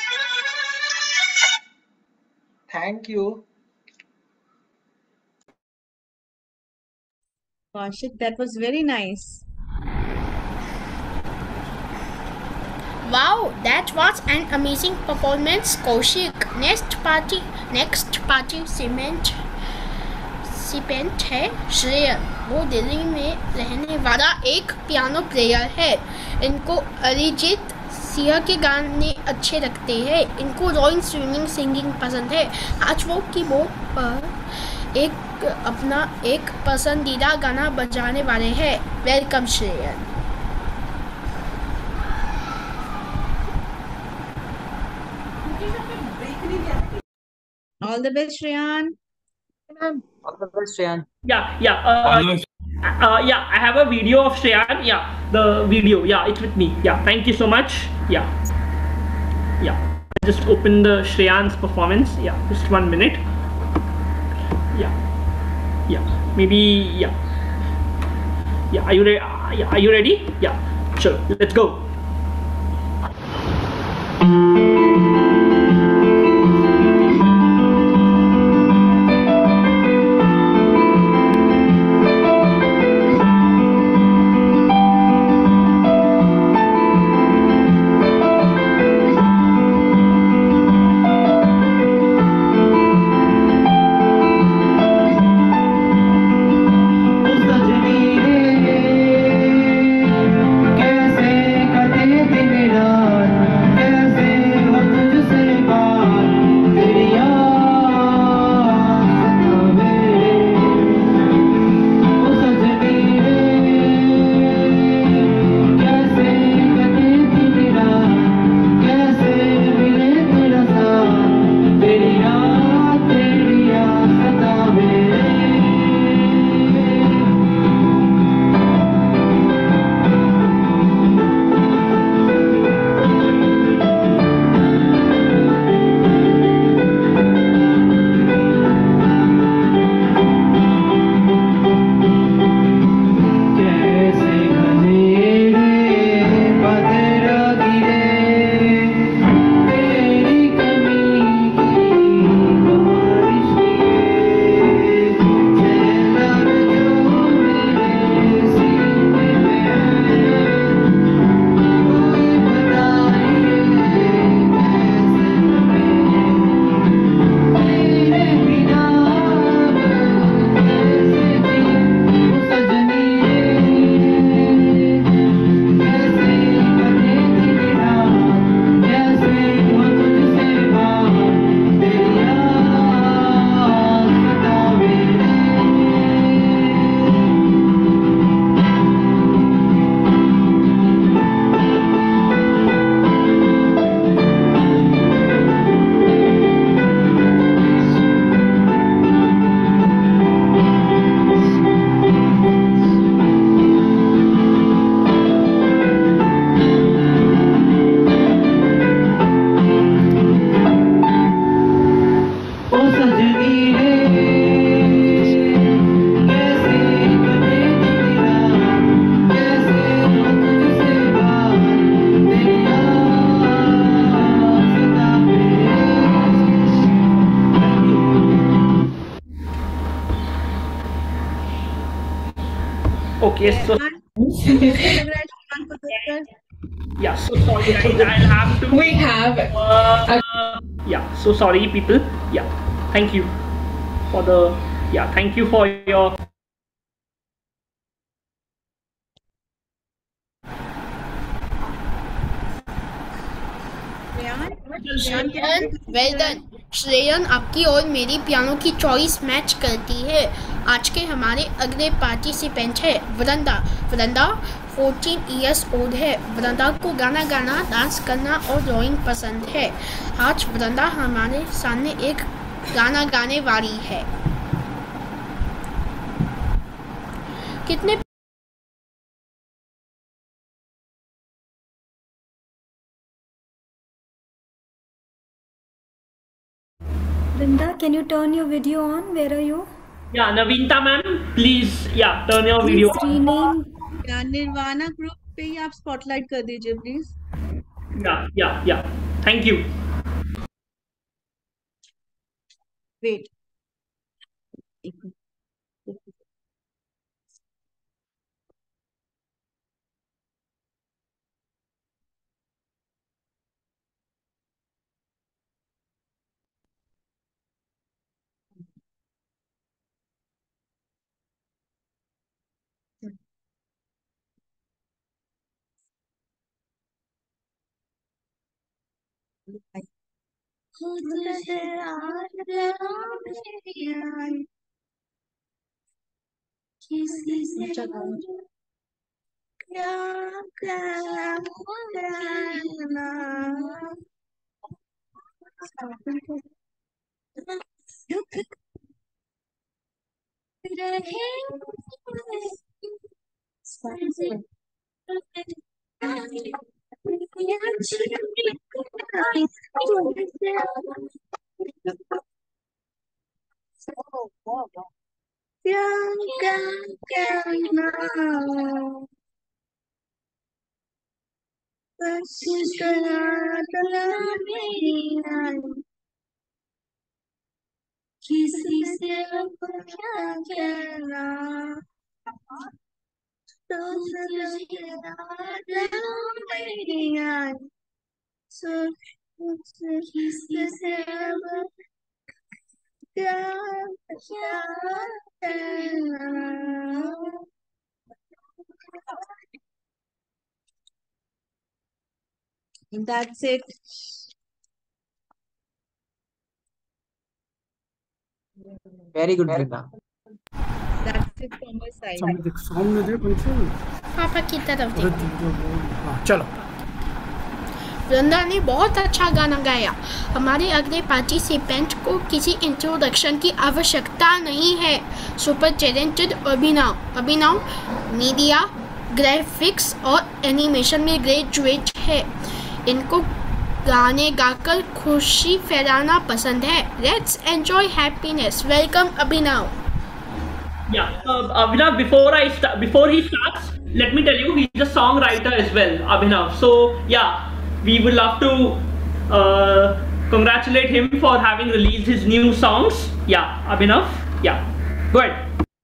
Thank you. Kaushik, that was very nice. Wow, that was an amazing performance, Kaushik. Next party, next participant, participant है श्रेयन। वो दिल्ली में रहने वाला एक पियानो प्लेयर है। इनको अरिजीत सिंह के गाने अच्छे लगते हैं। इनको ड्राइंग, स्विमिंग, सिंगिंग पसंद है। आज वो कीबोर्ड पर एक अपना एक पसंदीदा गाना बजाने वाले हैं। Welcome Shreyan. All the best, Shreyan. All the best, Shreyan. Yeah, yeah. Uh, uh, yeah, I have a video of Shreyan. Yeah, the video. Yeah, it's with me. Yeah, thank you so much. Yeah. Yeah. Just open the Shreyan's performance. Yeah, just one minute. Yeah. Yeah. Maybe, yeah. Yeah, are you ready? Uh, yeah, are you ready? Yeah. Sure. Let's go. Okay, so yeah, so sorry, guys. I'll have to. We have. Uh, yeah, so sorry, people. Yeah, thank you for the. Yeah, thank you for your. Shreyan, well done. Shreyan आपकी और मेरी piano की choice match करती है। आज के हमारे अगले पार्टिसिपेंट है वृंदा। वृंदा चौदह इयर्स ओल्ड है। वृंदा को गाना गाना, डांस करना और ड्राइंग पसंद है। आज वृंदा हमारे सामने एक गाना गाने वाली है। कितने Vrinda, can you turn your video on? Where are you? Yeah, Navinta ma'am, please, yeah, turn your video Please on. rename. या निर्वाणा ग्रुप पे ही आप स्पॉटलाइट कर दीजिए please. Yeah, yeah, yeah. Thank you. Wait. खुद से आज मेरी किसी से क्या कहना किसी से अब क्या कहना तो मेरी आई किसी से अब क्या क्या कहना That's it. Very good, Vrinda. That's it from my side. सामने देख सामने देख उनसे पापा की तरफ अरे देखो। हाँ, चलो वृंदा ने बहुत अच्छा गाना गाया। हमारे अगले पार्टिसिपेंट को किसी इंट्रोडक्शन की आवश्यकता नहीं है। Super talented Abhinav Abhinav media graphics और एनिमेशन में ग्रेजुएट है। इनको गाने गाकर खुशी फैलाना पसंद है। Let's enjoy happiness. Welcome Abhinav. Yeah, uh, Abhinav, before I sta- before he starts, let me tell you, he's a songwriter as well, Abhinav. So yeah, we would love to uh, congratulate him for having released his new songs. Yeah, Abhinav. Yeah, go ahead.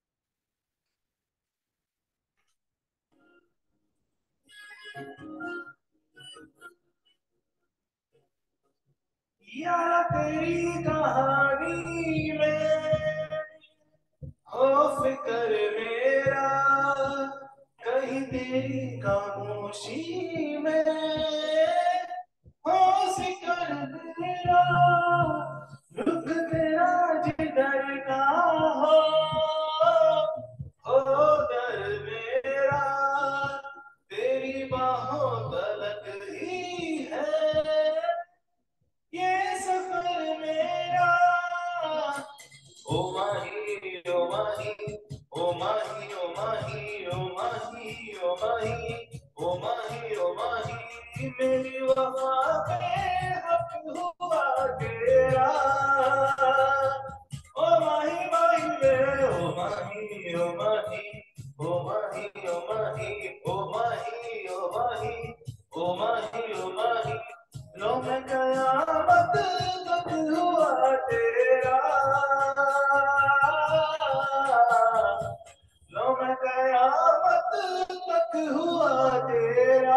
यारा तेरी कहानी में हो फिकर मेरा, कहीं तेरी खामोशी में हो फिकर मेरा, रुक तेरा जिधर का हो हो दर मेरा, तेरी बाहों तलक ही है ये सफर मेरा। ओ माही ओ माही ओ माही ओ माही ओ माही ओ माही ओ माही ओ माही, मेरी वफा पे हक हुआ तेरा। ओ माही माही वे ओ माही ओ माही ओ माही ओ माही ओ माही ओ माही ओ माही ओ माही, लो मैं कयामत तक हुआ तेरा। लो मैं कयामत तक हुआ तेरा।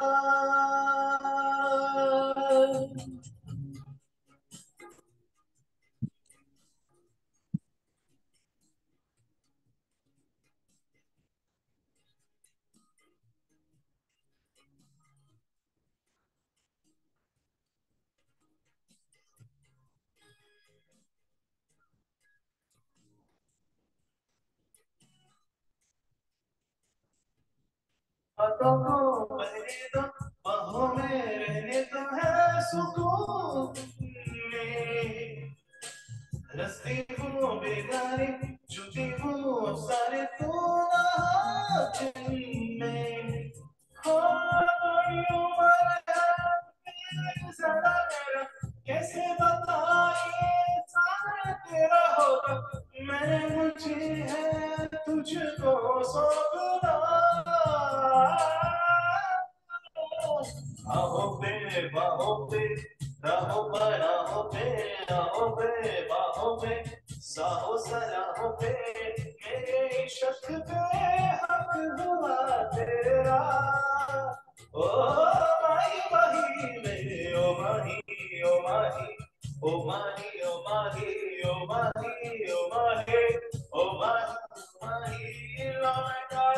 बातों को बहने दो, बाहों में रहने दो, है सुकून में। रस्ते वो बेगारे, झूठी वो सारे तो में हो बड़ी उम्र है ज़रा मेरा, कैसे बताइए सारा तेरा होगा। मैंने मुझे है तुझको सौंपना, आहो पे बाहों पे राहों बराहों पे, आहो पे बाहों पे साहो सलाहों पे, मेरे इश्क पे हक हुआ तेरा। ओ माही माही मेरे ओ माही ओ माही ओ माही ओ माही ओ माही ओ माही ओ माही माही, लो मैं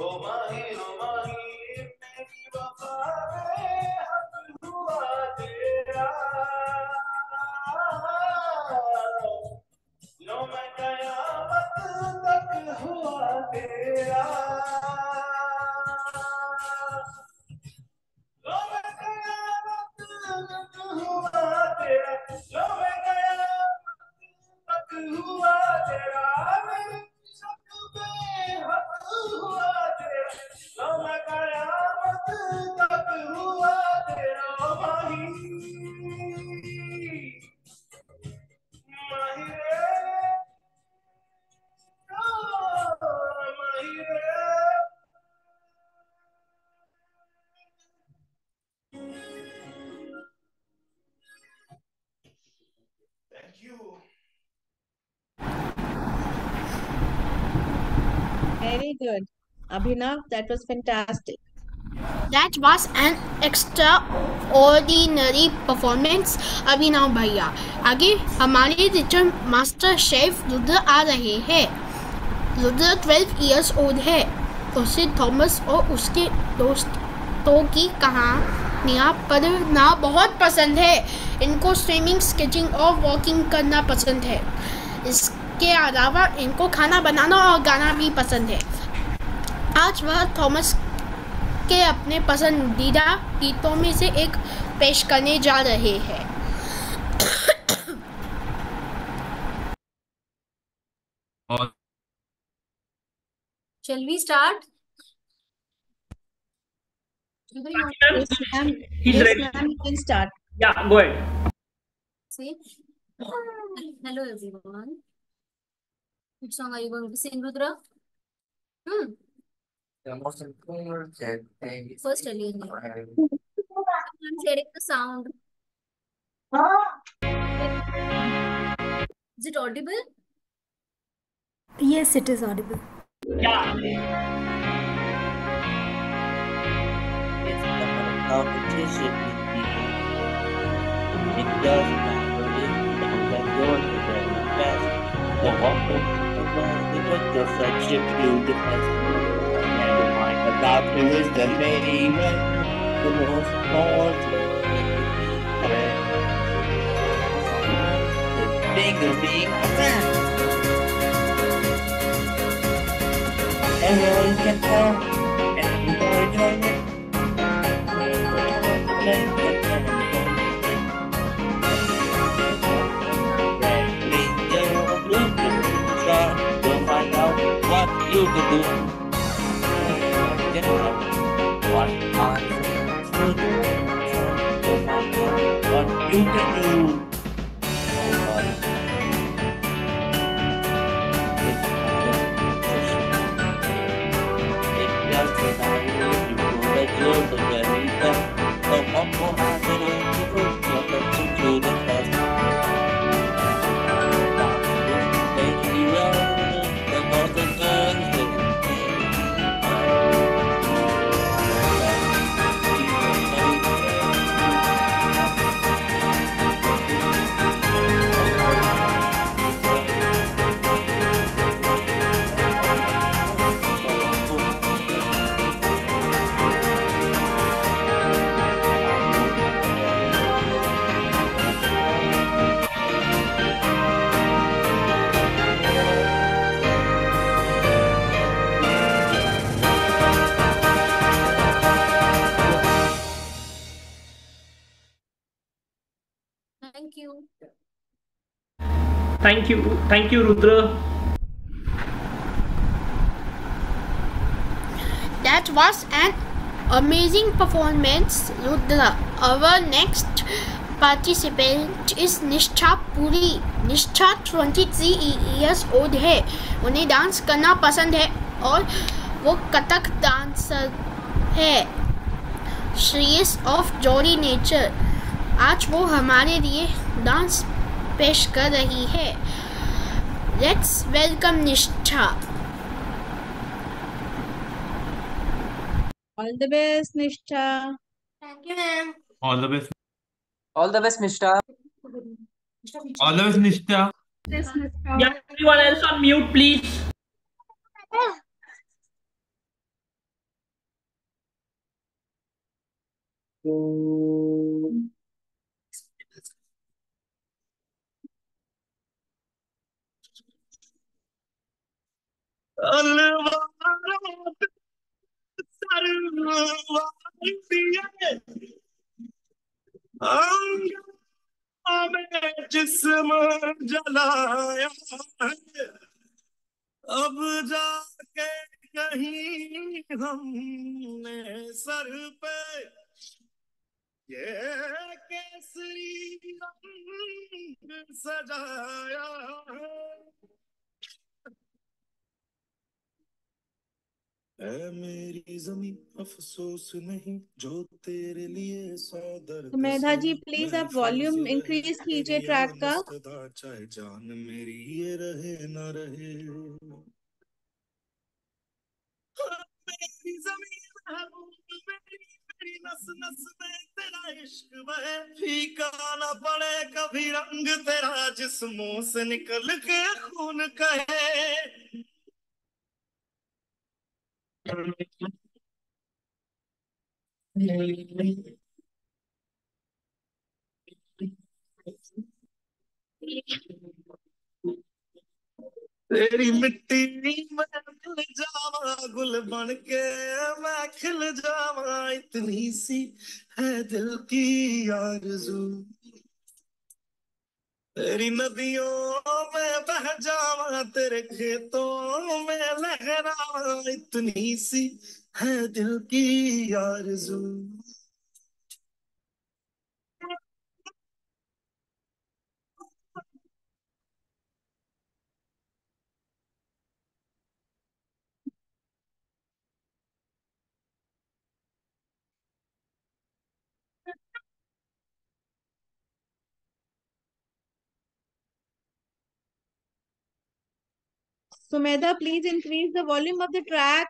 माही ओ माही मेरी वफा में हक हुआ तेरा लो मैं कयामत तक हुआ तेरा लो मैं कयामत तक हुआ तेरा लो मैं कयामत तक हुआ तेरा मेरी शक पे हक हुआ तेरा लो मैं कयामत तक हुआ तेरा माही माही रे ओ माही रे Thank you. Very good. Abhinav, that was fantastic. That was an extraordinary performance, अभिनव भैया। आगे हमारे रिचर मास्टर शेफ रुद्र आ रहे हैं। रुद्र ट्वेल्व इयर्स ओल्ड है। उसे थॉमस और उसके दोस्तों की कहानियाँ पढ़ना बहुत पसंद है। इनको स्विमिंग, स्केचिंग और वॉकिंग करना पसंद है। इसके अलावा इनको खाना बनाना और गाना भी पसंद है। आज वह थॉमस के अपने पसंदीदा गीतों में से एक पेश करने जा रहे हैं। Shall we start? Yes, ma'am. He's Yes, ready. ma'am, you can start. Yeah, go ahead. See. Hello everyone. Which song are you going to sing, Rudra? Hmm. The most important thing is First tell you. I'm sharing the sound. Is it audible? Yes, it is audible. Yeah. It's not a competition with me. It doesn't matter if you know that you're the very best. The one thing that the friendship you defend. Never mind about who is the favorite. The most important friend. The thing of being a friend. Everyone can tell. Everybody join it. We'll find out what you can do. You know what answers to do. We'll find out what you can do. It's just a matter of you know that you're the very best. But one more matter of you put your best to the test. Thank you. Thank you. Thank you, Rudra. That was an amazing performance, Rudra. Our next participant is Nishtha Puri. Nishtha twenty-three years old है. उन्हें dance करना पसंद है और वो Kathak dancer है. She is of jolly nature. आज वो हमारे लिए डांस पेश कर रही है. Let's welcome Nishtha. All the best, Nishtha. Thank you, ma'am. All the best. All the best, Nishtha. All the best, Nishtha. Yeah, everyone else on mute, please. Alvar Sarwar दिए अंगा में जिस्म जलाया है अब जाके कहीं हमने सर पे ये केसरी रंग सजाया है ऐ मेरी जमीन अफसोस नहीं जो तेरे लिए सौ दर्द सुमेधा जी सही प्लीज आप महफूज वॉल्यूम रहे इंक्रीज कीजिए तेरी ट्रैक याद का। सदा चाहे जान मेरी ये रहे न रहे मेरी जमीन महबूब मेरी मेरी नस नस में तेरा इश्क बहे फीका ना पड़े कभी रंग तेरा जिस्मों से निकल के खून कहे तेरी मिट्टी में मिल जावा गुल बन के मैं खिल जावा इतनी सी है दिल की आरज़ू तेरी नदियों में बह जावा तेरे खेतों में लहरावा इतनी सी है दिल की आरज़ू Sumedha, please increase the volume of the track.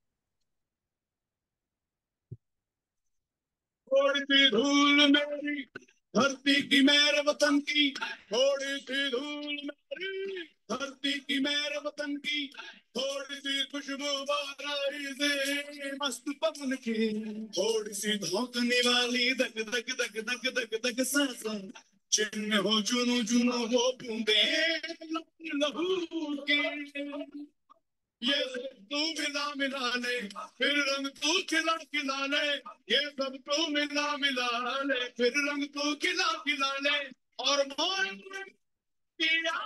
थोड़ी सी धूल मेरी धरती की मेरे वतन की थोड़ी सी धूल मेरी धरती की मेरे वतन की थोड़ी सी खुशबू बाराई से मस्त पवन की थोड़ी सी धोखने वाली दग दग दग दग दग दग सांसा चिन्ह हो चुनो चुनो हो बूंदे लहू के ये सब तू मिला मिला ले फिर रंग तू खिला खिला ले ये सब तू मिला मिला ले फिर रंग तू खिला खिला ले और मोर पिया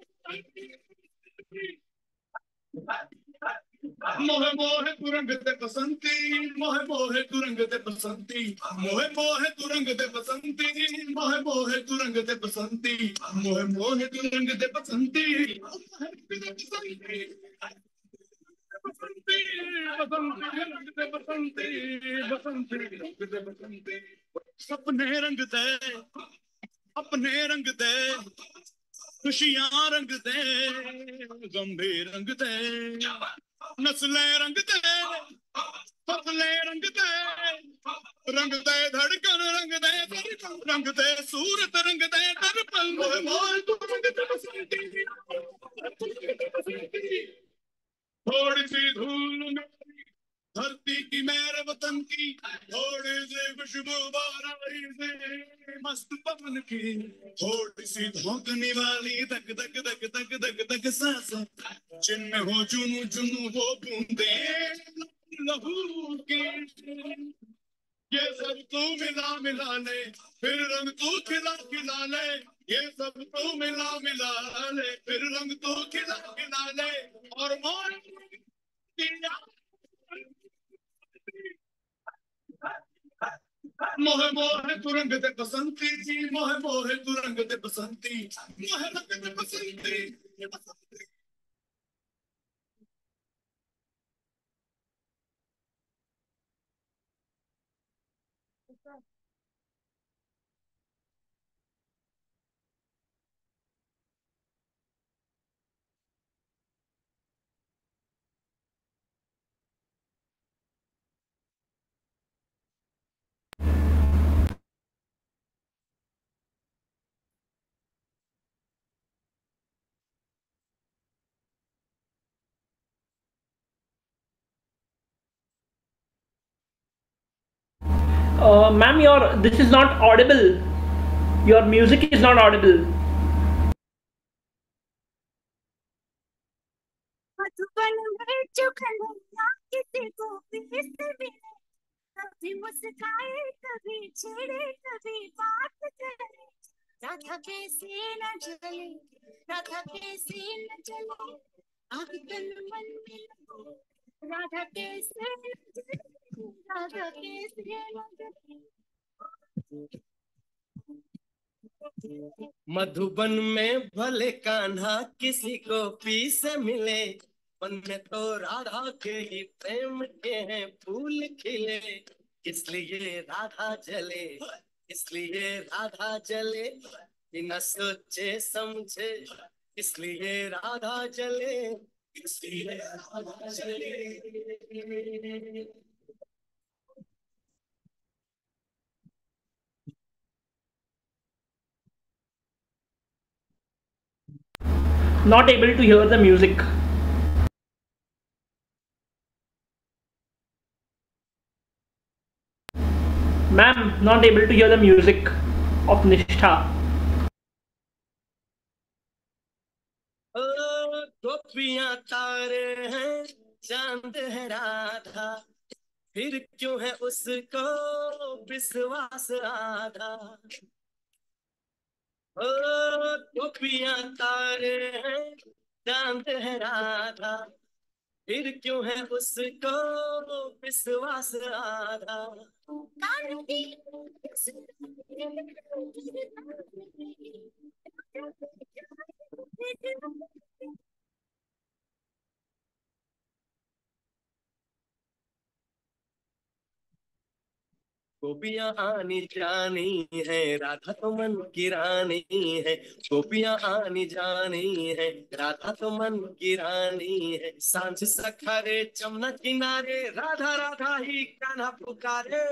मोहे मोहे तुरंग दे बसंती मोहे मोहे तुरंग दे बसंती मोहे मोहे तुरंग दे बसंती मोहे मोहे तुरंग दे बसंती मोहे मोहे तुरंग दे बसंती बसंती बसंती रंग दे बसंती बसंती रंग दे बसंती सपने रंग दे अपने रंग दे खुशियां रंग दे गंभीर रंग दे नस्लें रंग दे फसलें रंग दे रंग दे धड़कन रंग दे धड़कन रंग दे सूरत रंग दे दर्पण मोहे मोहे तू रंग दे बसंती थोड़ी सी धूल मेरी धरती की मेरे वतन की थोड़ी सी खुशबू बाराई से मस्त पवन की थोड़ी सी धोखने वाली दग दग दग दग दग दग सांसा जिनमें हो चुनू चुनू वो बूंदे लहू के ये सब तू मिला मिला ले फिर रंग तू खिला खिला ले ये सब तू मिला मिला ले फिर रंग तू खिला खिला ले और मोर मोहे मोहे तुरंग दे बसंती मोहे मोहे तुरंग दे बसंती मोहे रंग दे बसंती Uh, ma'am, your this is not audible. Your music is not audible. Madhuban में जो खलैया किसी को भी इससे मिले, कभी मुस्काए कभी छेड़े कभी बात करे, राधा कैसे न जले, राधा कैसे न जले, आग तन मन में लगे, राधा कैसे न जले, राधा कैसे न जले। मधुबन में भले कान्हा किसी को पी से मिले, मन में तो राधा के ही प्रेम के हैं फूल खिले, इसलिए राधा जले, इसलिए राधा जले, बिना सोचे समझे, इसलिए राधा जले, इसलिए राधा जले। Not able to hear the music. Ma'am, not able to hear the music of Nishtha. ओ गोपियां तारे हैं, चांद है राधा, फिर क्यों है उसको विश्वास आधा। ओ गोपियां तारे हैं, चांद है राधा, फिर क्यों है उसको विश्वास आधा। गोपियां आनी जानी है, राधा तो मन की रानी है, गोपियां आनी जानी है, राधा तो मन की रानी है, सांझ सखरे जमुना किनारे, राधा राधा ही कान्हा पुकारे।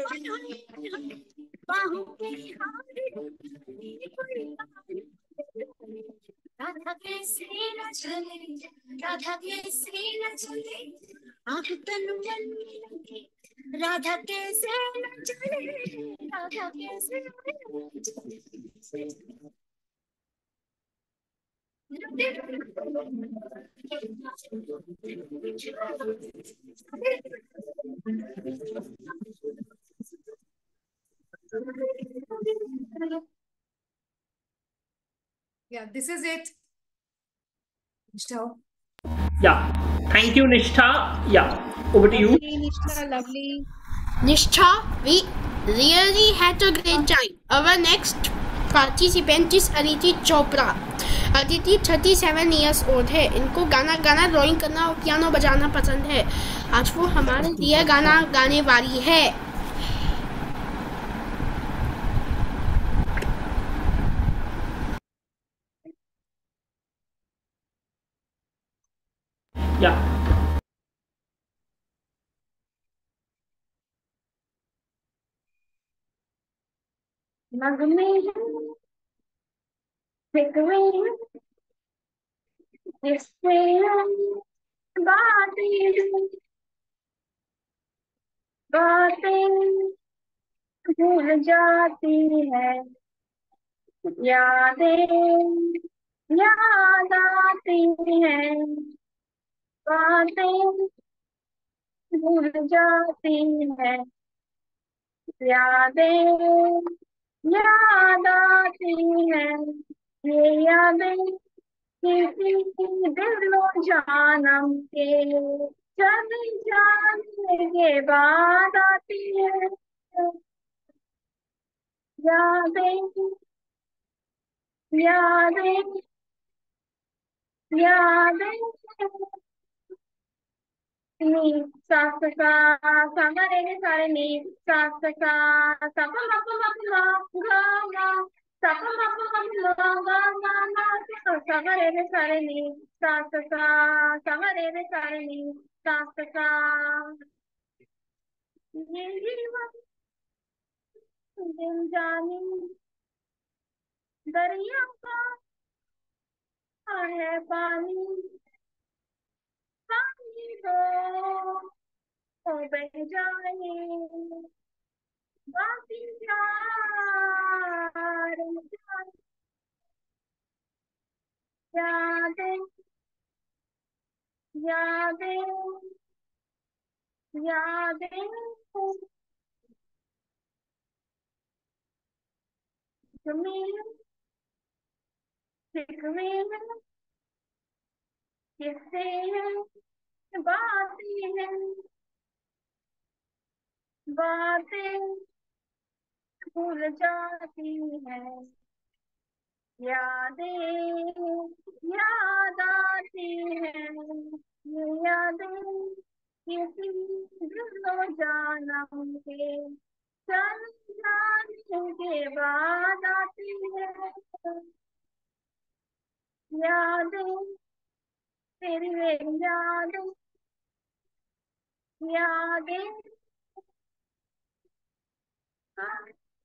राधा कैसे न चले, राधा कैसे न चले, आग तन मन में लगे, राधा कैसे न चले, राधा कैसे न चले। Yeah, this is it. Nishtha. Yeah. Thank you, Nishtha. Yeah. Over to you. Lovely, Nishtha, lovely. Nishtha, we really had a great time. Our next participant is Aditi Chopra. Aditi thirty-seven years old है. इनको गाना गाना, drawing करना और piano बजाना पसंद है. आज वो हमारे लिए गाना गाने वाली है. Yeah. नगमे फिक्रें जिससे हम बातें बातें भूल जाती है, यादें याद आती हैं, बातें भूल जाती हैं, यादें याद आती हैं, ये यादें किसी दिलो जानम के चली जाने के बाद आती है, यादें यादें यादें नी सा सा सा गा रे रे सा रे नी सा सा सा सा प म प म प म गा गा सा प म प म प गा गा गा गा सा सा गा रे रे सा रे नी सा सा सा सा गा रे रे सा रे नी सा सा सा ये जीवन दिन जानी दरिया का है पानी, पानी दो तो बह जाए, बाकी यार यादें यादें यादें जमीन फिक्रे किससे बातें हैं बातें भूल जाती है यादें याद आती है ये यादें किसी दिलो जानम के चल जाने के बाद आती है यादें तेरी मेरी यादें यादें हाँ।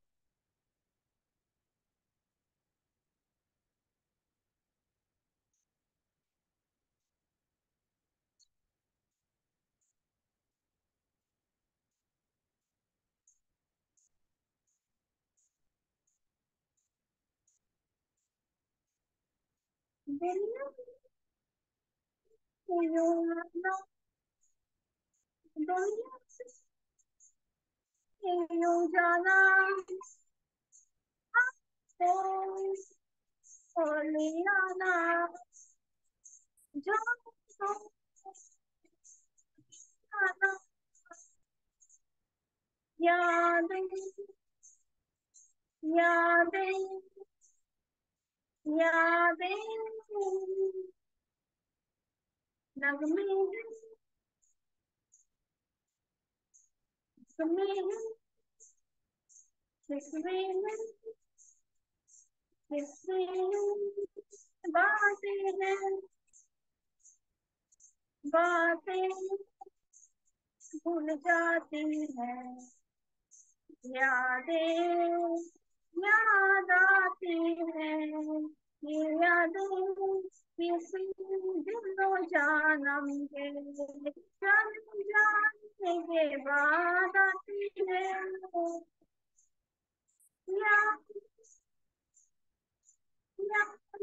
दिल से यूं ना दुनिया से यूं जाना तो ले आना जो तो आना यादें यादें यादें नगमे समें किसमें किसमें बातें हैं बातें भूल जाती है यादें याद आती है ये यादें किसी दिलो जानम के चल जाने के बाद आती है या, या,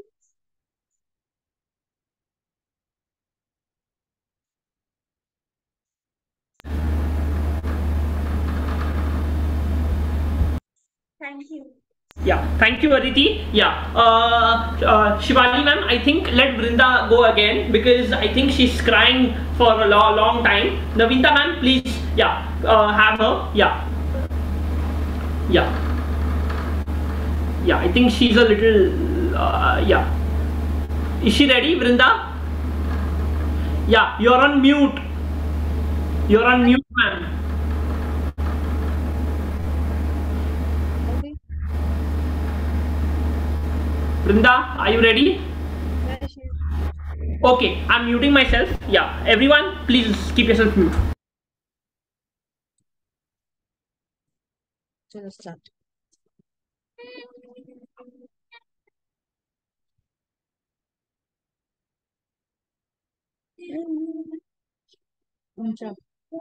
Thank you. Yeah, thank you, Aditi. Yeah, uh, uh, Shivali ma'am, I think let Vrinda go again because I think she's crying for a long, long time. Navinta ma'am, please, yeah, uh, have her. Yeah, yeah, yeah. I think she's a little, uh, yeah. Is she ready, Vrinda? Yeah, you're on mute. You're on mute, ma'am. Vrinda, are you ready? Okay, I'm muting myself. Yeah, everyone, please keep yourself mute. चलो start. ऊंचा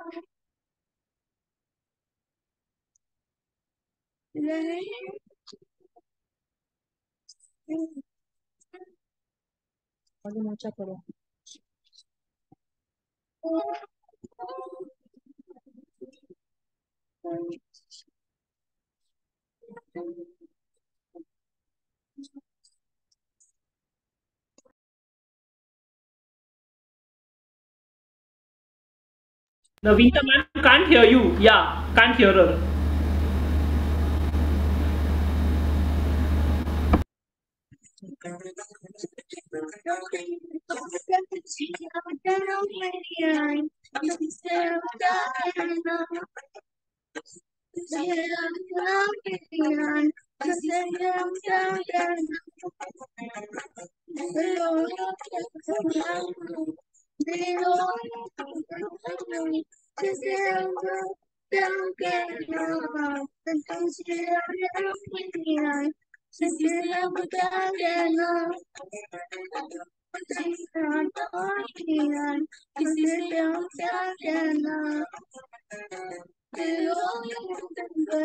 और ऊंचा करो Navinta ma'am can't hear you. Yeah, can't hear her.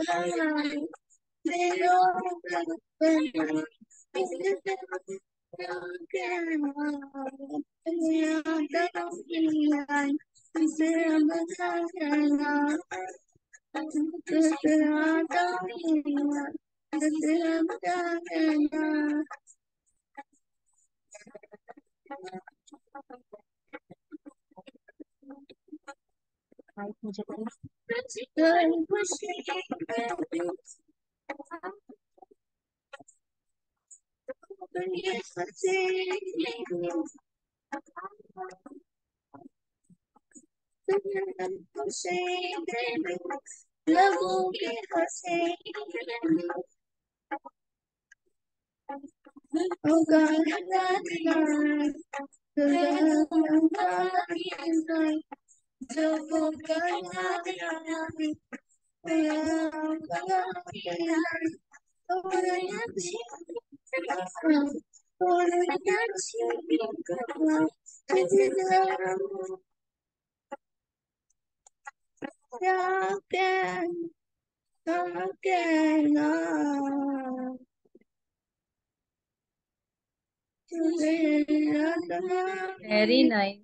Very nice.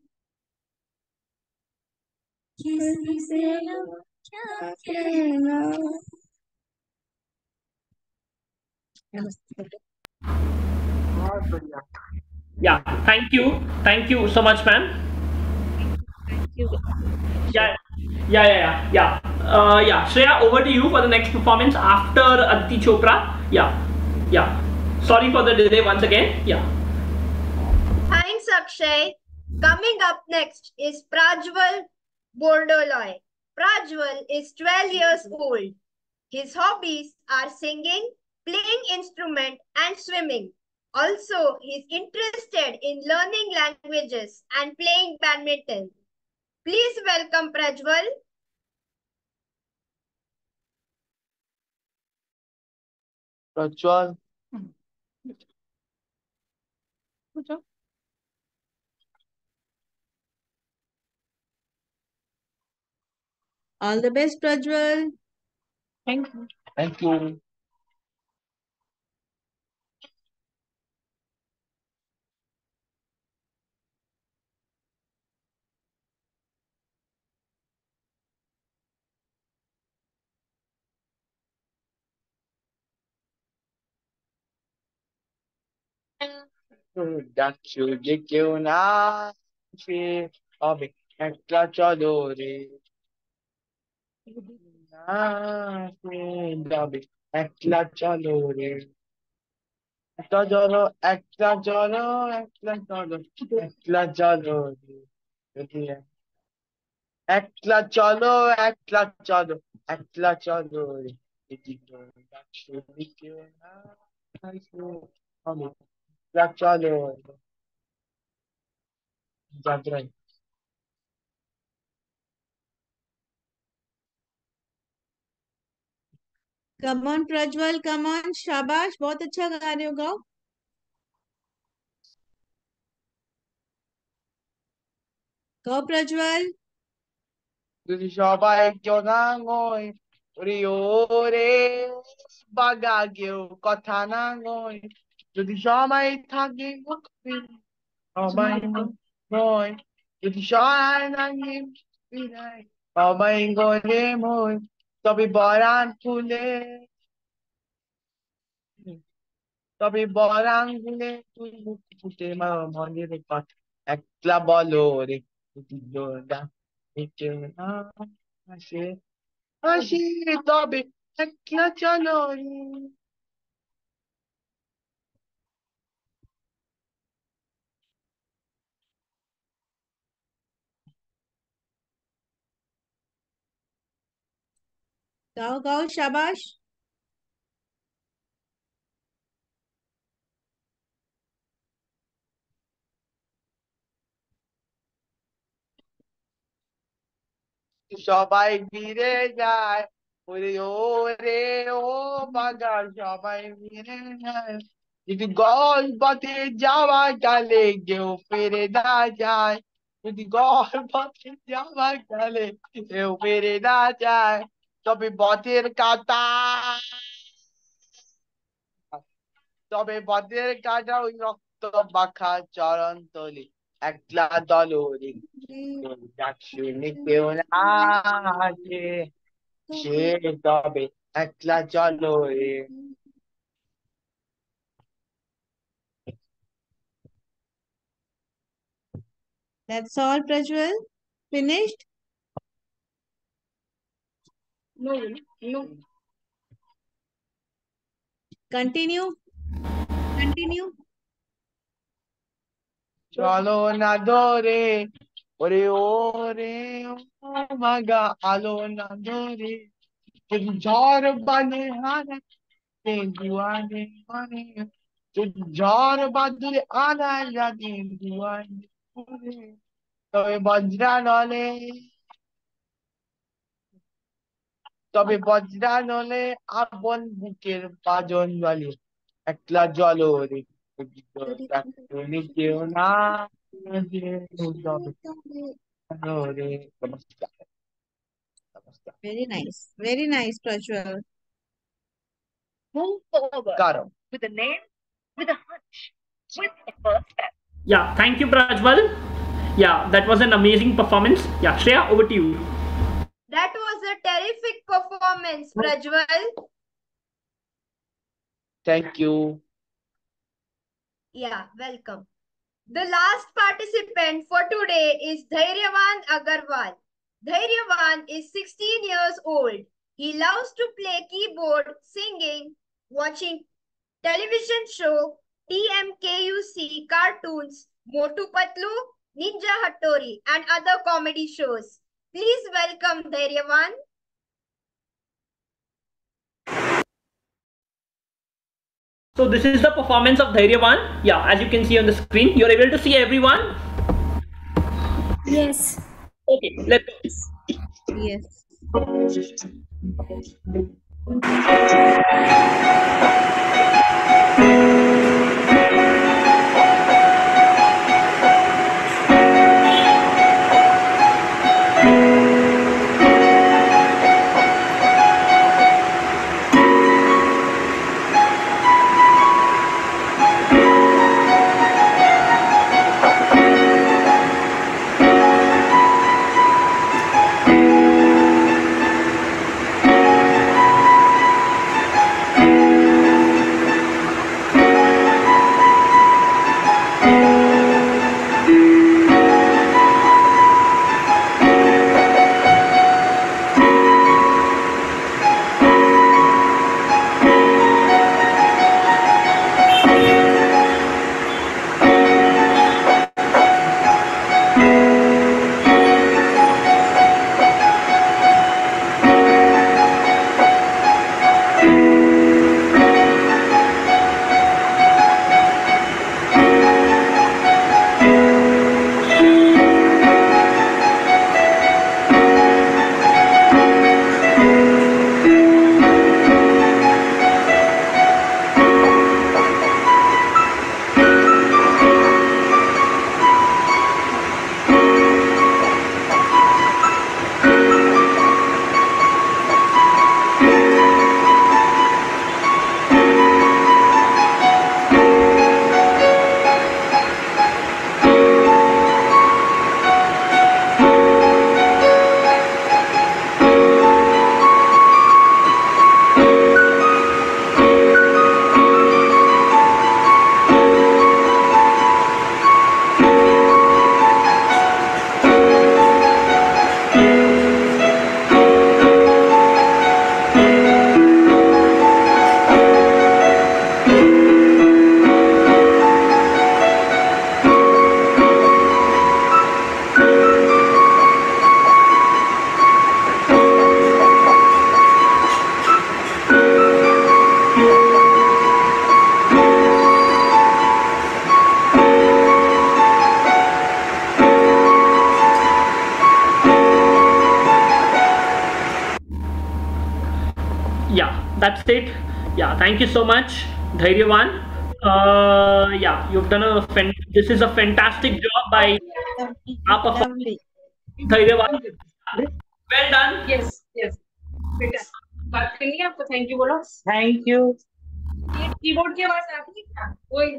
Yeah, thank you. Thank you so much, ma'am. Thank you. Yeah, yeah, yeah, yeah. Yeah, uh, yeah. Shreya, over to you for the next performance after Aditi Chopra. Yeah, yeah. Sorry for the delay once again. Yeah. Thanks, Akshay. Coming up next is Prajwal Bordoloi. Prajwal is twelve years old. His hobbies are singing, playing instrument, and swimming. Also, he's interested in learning languages and playing badminton. Please welcome Prajwal. Prajwal. All the best, Prajwal. Thank you. Thank you. ডাকছুকে কেউ না সে হবে একটা চলো রে না সে যাবে একলা চলো রে একটা চলো একটা চলো একলা চলো একলা চলো রে যদি একলা চলো একলা চলো একলা চলো রে যদি ডাকছুকে কেউ না সে হবে একলা চলো রে যাত্রায় Come on, Prajwal, come on. शाबाश, बहुत अच्छा गा रहे हो, गाओ. गाओ, Prajwal. যদি সবাই জনাঙ্গয় ওরে ওরে বাগা কেউ কথা না নয় যদি সবাই থাকে সবাই নয় যদি সবাই নাকি সবাই গলে মই তবে বরান ফুলে তবে বরান ফুলে তুই মুখ ফুটে মা মনের কথা একলা বলো রে যদি কেউ না আসে আসি তবে একলা চলো রে गाओ, गाओ, शाबाश. সবাই ফিরে যায় ওরে ওরে ও বাগান সবাই ফিরে যায় যদি গল্পতে যাওয়া গেলে কেউ ফিরে না যায় যদি গল্পতে যাওয়া গেলে কেউ ফিরে না যায় তবে পথের কাটা তবে পথের কাটা ওই রক্ত মাখা চরণ তলি একলা দলরে শুনে কেউ না আছে সে তবে একলা চলো রে। That's all, Prajwal. Finished? No, no. Continue. Continue. চলো না ধরে ওরে ওরে ও মাগা আলো না ধরে ঝড় বানে হারা দুয়ারে মানে ঝড় বাদুরে আনা লাগে দুয়ারে তবে বজ্রা নলে তবে বজ্রা নলে আপন বুকের পাজন বলে একলা জল রে কেউ না রে। নমস্কার নমস্কার। Very nice. Very nice, Prajwal. Move forward with a name, with a hunch, with a first step. Yeah, thank you, Prajwal. Yeah, that was an amazing performance. Yeah, Shreya, over to you. That was a terrific performance, Prajwal. Thank you. Yeah, welcome. The last participant for today is Dhairyavan Agarwal. Dhairyavan is sixteen years old. He loves to play keyboard, singing, watching television show, T M K U C cartoons, Motu Patlu, Ninja Hattori, and other comedy shows. Please welcome Dhairyavan. So this is the performance of Dhairyavan. Yeah, as you can see on the screen, you're able to see everyone. Yes. Okay, let's go. Yes. that's it. Yeah, thank you so much, Dhairyavan. Uh, yeah, you've done a fan this is a fantastic job by our performer, Dhairyavan. Well done. Yes, yes. बेटा बात करनी है आपको, thank you बोलो। Thank you. ये keyboard की आवाज आती है क्या? वही।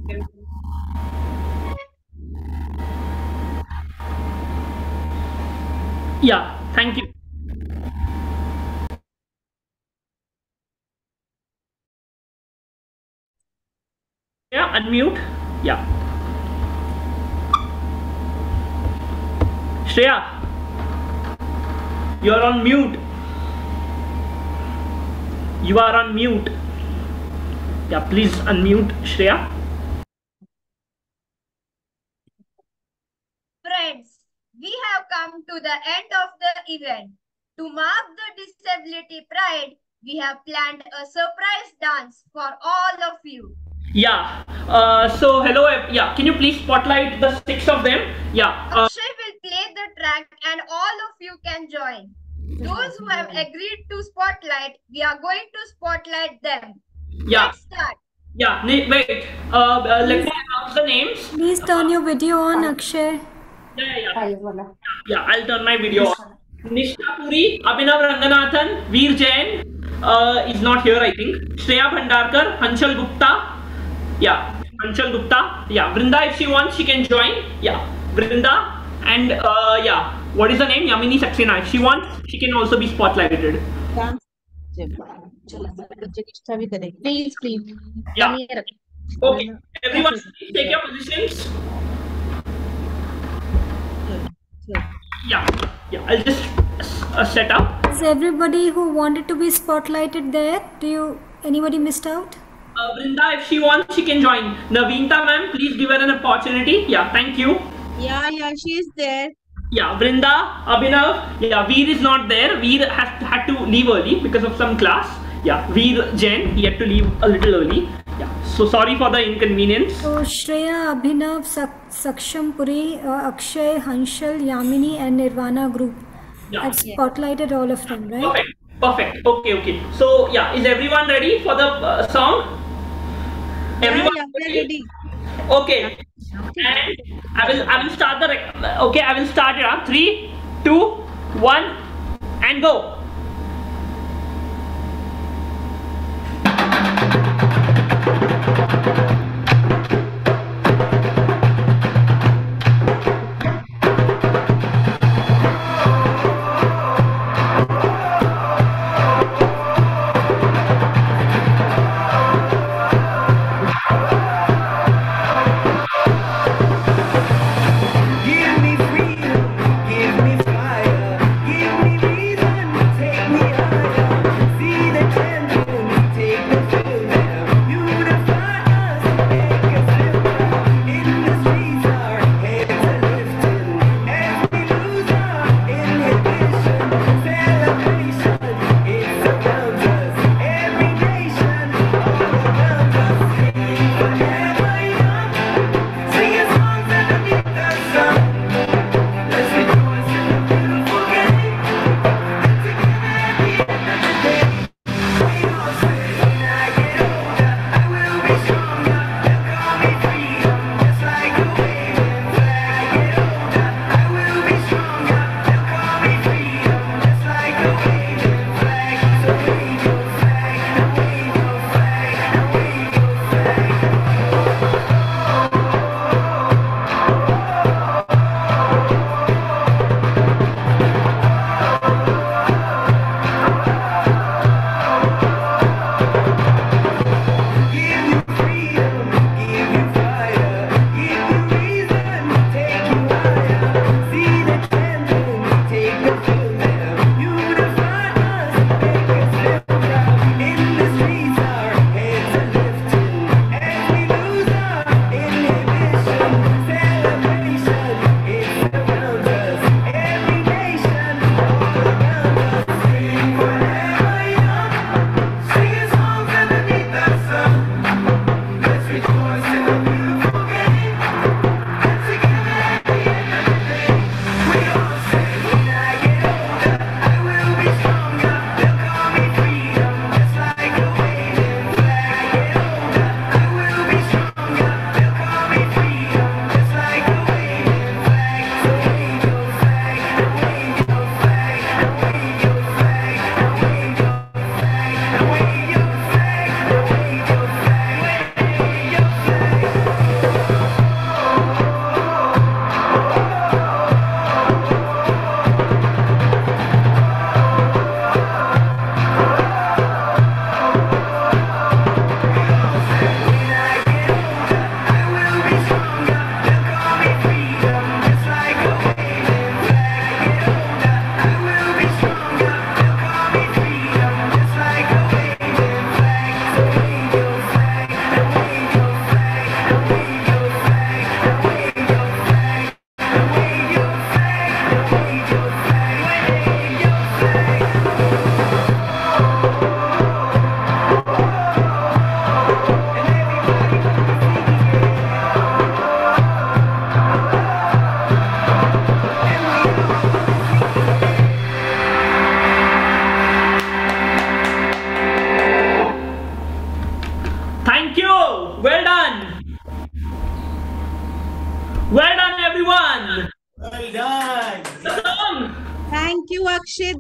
Yeah, thank you. Yeah, unmute. Yeah. Shreya, you're on mute. You are on mute. Yeah, please unmute, Shreya. Friends, we have come to the end of the event. To mark the Disability Pride, we have planned a surprise dance for all of you. Yeah. Uh, so hello. Yeah. Can you please spotlight the six of them? Yeah. Uh, Akshay will play the track and all of you can join. Those who have agreed to spotlight, we are going to spotlight them. yeah. Let's start. Yeah. ne- Wait. Uh, uh, let me announce the names. Please turn your video on, Akshay. Yeah, yeah, yeah. Yeah, I'll turn my video on. Nishta Puri, Abhinav Ranganathan, Veer Jain uh, is not here, I think. Shreya Bhandarkar, Hanshal Gupta. Yeah, Hanshal Gupta. Yeah, Vrinda, if she wants, she can join. Yeah, Vrinda. And uh, yeah, what is the name? Yamini Saxena. If she wants, she can also be spotlighted. Please, please. Yeah. Okay, everyone, please take your positions. Yeah, yeah, I'll just uh, set up. Is everybody who wanted to be spotlighted there? Do you, anybody missed out? Uh, Vrinda, if she wants, she can join. Naveenta ma'am, please give her an opportunity. Yeah, thank you. Yeah, yeah, she is there. Yeah, Vrinda, Abhinav. Yeah, Veer is not there. Veer has had to leave early because of some class. Yeah, Veer Jain, he had to leave a little early. Yeah, so sorry for the inconvenience. So Shreya, Abhinav, Sak Saksham Puri, uh, Akshay, Hanshal, Yamini and Nirvana group. Yeah. I've spotlighted all of them, right? Perfect, perfect. Okay, okay. So yeah, is everyone ready for the uh, song? Everyone yeah, yeah, ready. Okay. And I will I will start the rec okay I will start it up. Three, two, one, and go. Give me freedom, give me fire, give me reason to take me higher. See the champions, take the field now. Unify us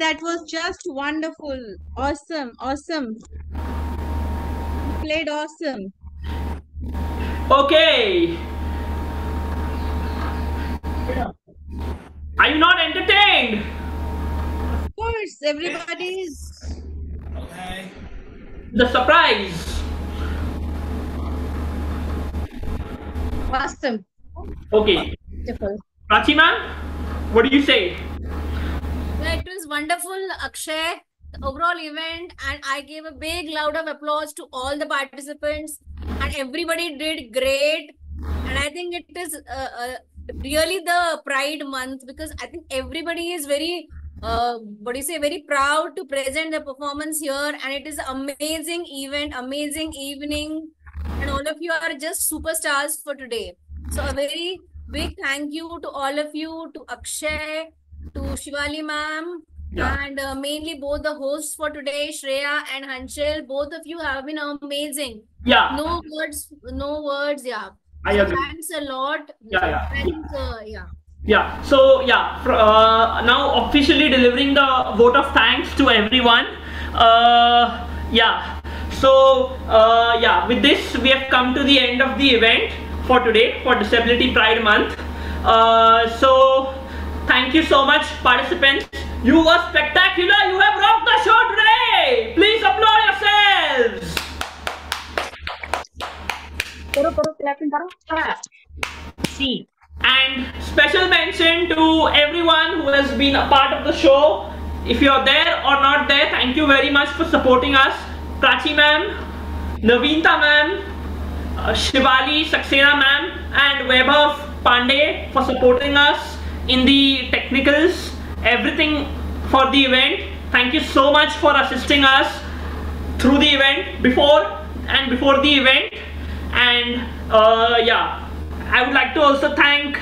that was just wonderful. Awesome, awesome. You played awesome. Okay. Are you not entertained? Of course, everybody is. The surprise. Awesome. Okay. Beautiful. Prachi ma'am, what do you say? Yeah, it was wonderful, Akshay. The overall event, and I gave a big round of applause to all the participants, and everybody did great. And I think it is uh, uh, really the Pride month, because I think everybody is very, uh, what do you say, very proud to present the performance here, and it is amazing event, amazing evening, and all of you are just superstars for today. So a very big thank you to all of you, to Akshay, to Shivali ma'am, Yeah. and uh, mainly both the hosts for today, Shreya and Hanchal. Both of you have been amazing. Yeah. No words, no words. Yeah. I So agree. thanks a lot. Yeah, yeah. I think, uh, yeah. Yeah. So yeah, fr- uh, now officially delivering the vote of thanks to everyone. Uh, yeah. So uh, yeah, with this we have come to the end of the event for today for Disability Pride Month. Uh, so thank you so much, participants. You were spectacular. You have rocked the show today. Please applaud yourselves. Karo, karo, clapping karo. See. And special mention to everyone who has been a part of the show. If you're there or not there, thank you very much for supporting us. Prachi ma'am, Naveenta ma'am, uh, Shivali Saxena ma'am, and Vaibhav Pandey for supporting us in the technicals, everything for the event. Thank you so much for assisting us through the event, before and before the event. And uh, yeah, I would like to also thank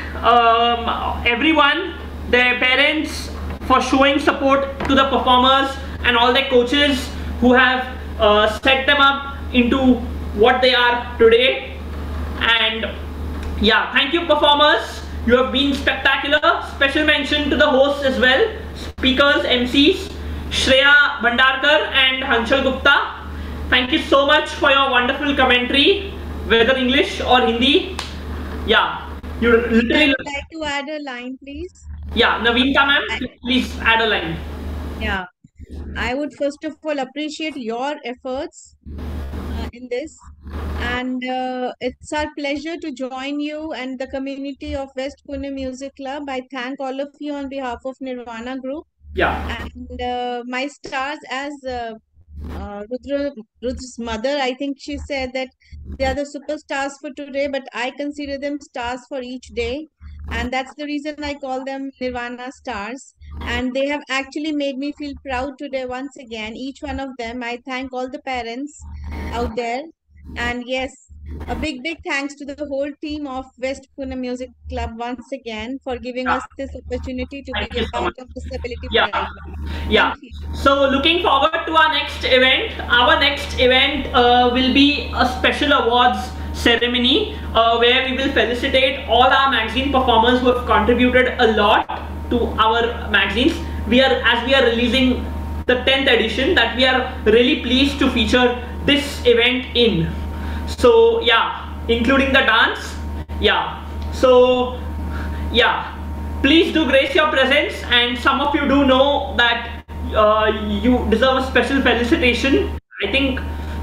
um, everyone, their parents, for showing support to the performers, and all their coaches who have uh, set them up into what they are today. And yeah, thank you performers, you have been spectacular. Special mention to the hosts as well, speakers, M Cs, Shreya Bhandarkar and Hanchal Gupta. Thank you so much for your wonderful commentary, whether English or Hindi. Yeah, you I literally. would like to add a line, please. Yeah, Naveenta ma'am, please add a line. Yeah, I would first of all appreciate your efforts uh, in this, and uh, it's our pleasure to join you and the community of West Pune Music Club. I thank all of you on behalf of Nirvana Group. Yeah. And uh, my stars, as uh, uh, Rudra, Rudra's mother, I think she said that they are the superstars for today, but I consider them stars for each day. And that's the reason I call them Nirvana stars. And they have actually made me feel proud today once again, each one of them. I thank all the parents out there. And yes, a big, big thanks to the whole team of West Pune Music Club once again for giving us this opportunity to Thank be you a so part much. of Disability Yeah. Pride. Yeah. So looking forward to our next event. Our next event uh, will be a special awards ceremony uh, where we will felicitate all our magazine performers who have contributed a lot to our magazines. We are, as we are releasing the tenth edition, that we are really pleased to feature this event in. So yeah, including the dance. Yeah. So yeah, please do grace your presence, and some of you do know that uh, you deserve a special felicitation. I think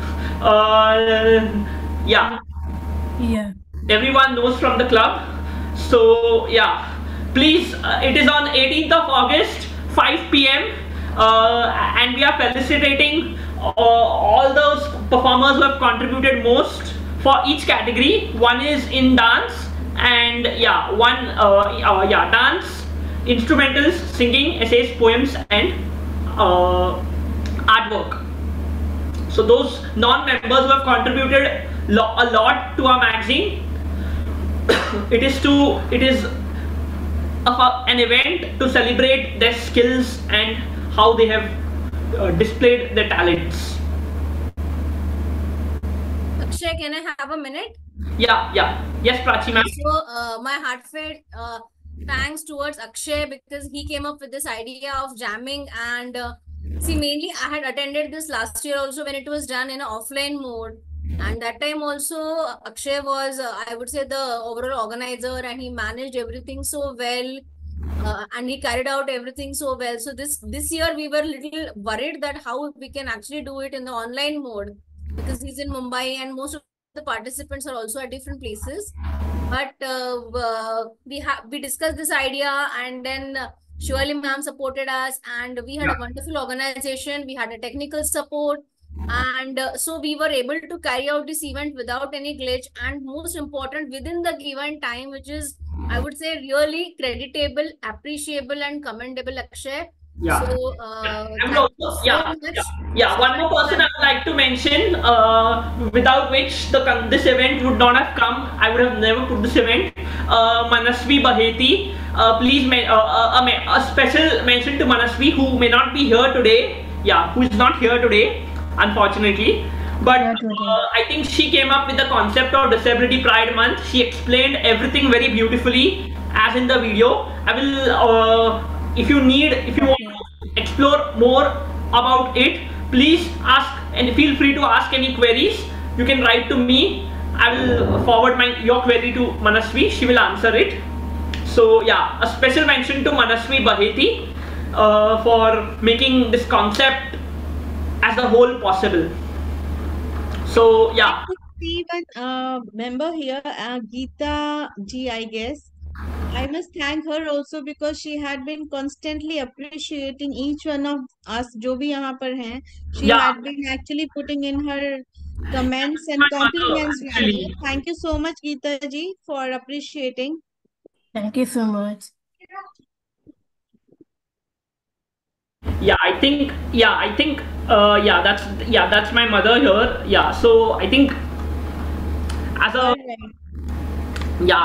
uh, yeah, Yeah. everyone knows from the club. So yeah, please, uh, it is on eighteenth of August, five p m uh, and we are felicitating uh, all those performers who have contributed most for each category. One is in dance, and yeah, one uh, uh, yeah, dance, instrumentals, singing, essays, poems, and uh, artwork. So those non-members who have contributed lo a lot to our magazine, it is to it is a, an event to celebrate their skills and how they have uh, displayed their talents. Akshay, can I have a minute? Yeah, yeah. Yes, Prachi ma'am. So, uh, my heartfelt uh, thanks towards Akshay because he came up with this idea of jamming. And uh, see, mainly I had attended this last year also when it was done in an offline mode. And that time also Akshay was, uh, I would say, the overall organizer, and he managed everything so well. Uh, and he carried out everything so well. So this this year we were a little worried that how we can actually do it in the online mode, because he's in Mumbai and most of the participants are also at different places. But uh, uh, we have we discussed this idea, and then uh, Shivali ma'am supported us, and we had Yeah. a wonderful organization. We had a technical support, and uh, so we were able to carry out this event without any glitch, and most important, within the given time, which is, I would say, really creditable, appreciable, and commendable, Akshay. Yeah. So, uh, I would thank you also, so yeah, much. yeah, yeah. One more person I would like to mention, uh, without which the con- this event would not have come. I would have never put this event. Uh, Manasvi Baheti. Uh, please, ma- uh, uh, a, ma- a special mention to Manasvi, who may not be here today. Yeah, who is not here today, unfortunately. But uh, I think she came up with the concept of Disability Pride Month. She explained everything very beautifully, as in the video. I will. Uh, If you need, if you want to explore more about it, please ask and feel free to ask any queries. You can write to me. I will forward my your query to Manasvi. She will answer it. So yeah, a special mention to Manasvi Baheti uh, for making this concept as a whole possible. So yeah. See one uh, member here, uh, Geeta Ji, I guess. I must thank her also because she had been constantly appreciating each one of us जो भी यहाँ पर हैं. She Yeah. had been actually putting in her comments and My mother, compliments rather. actually. Thank you so much, Geeta ji, for appreciating. Thank you so much. Yeah, I think, yeah, I think, uh, yeah, that's, yeah, that's my mother here. Yeah, so I think as a,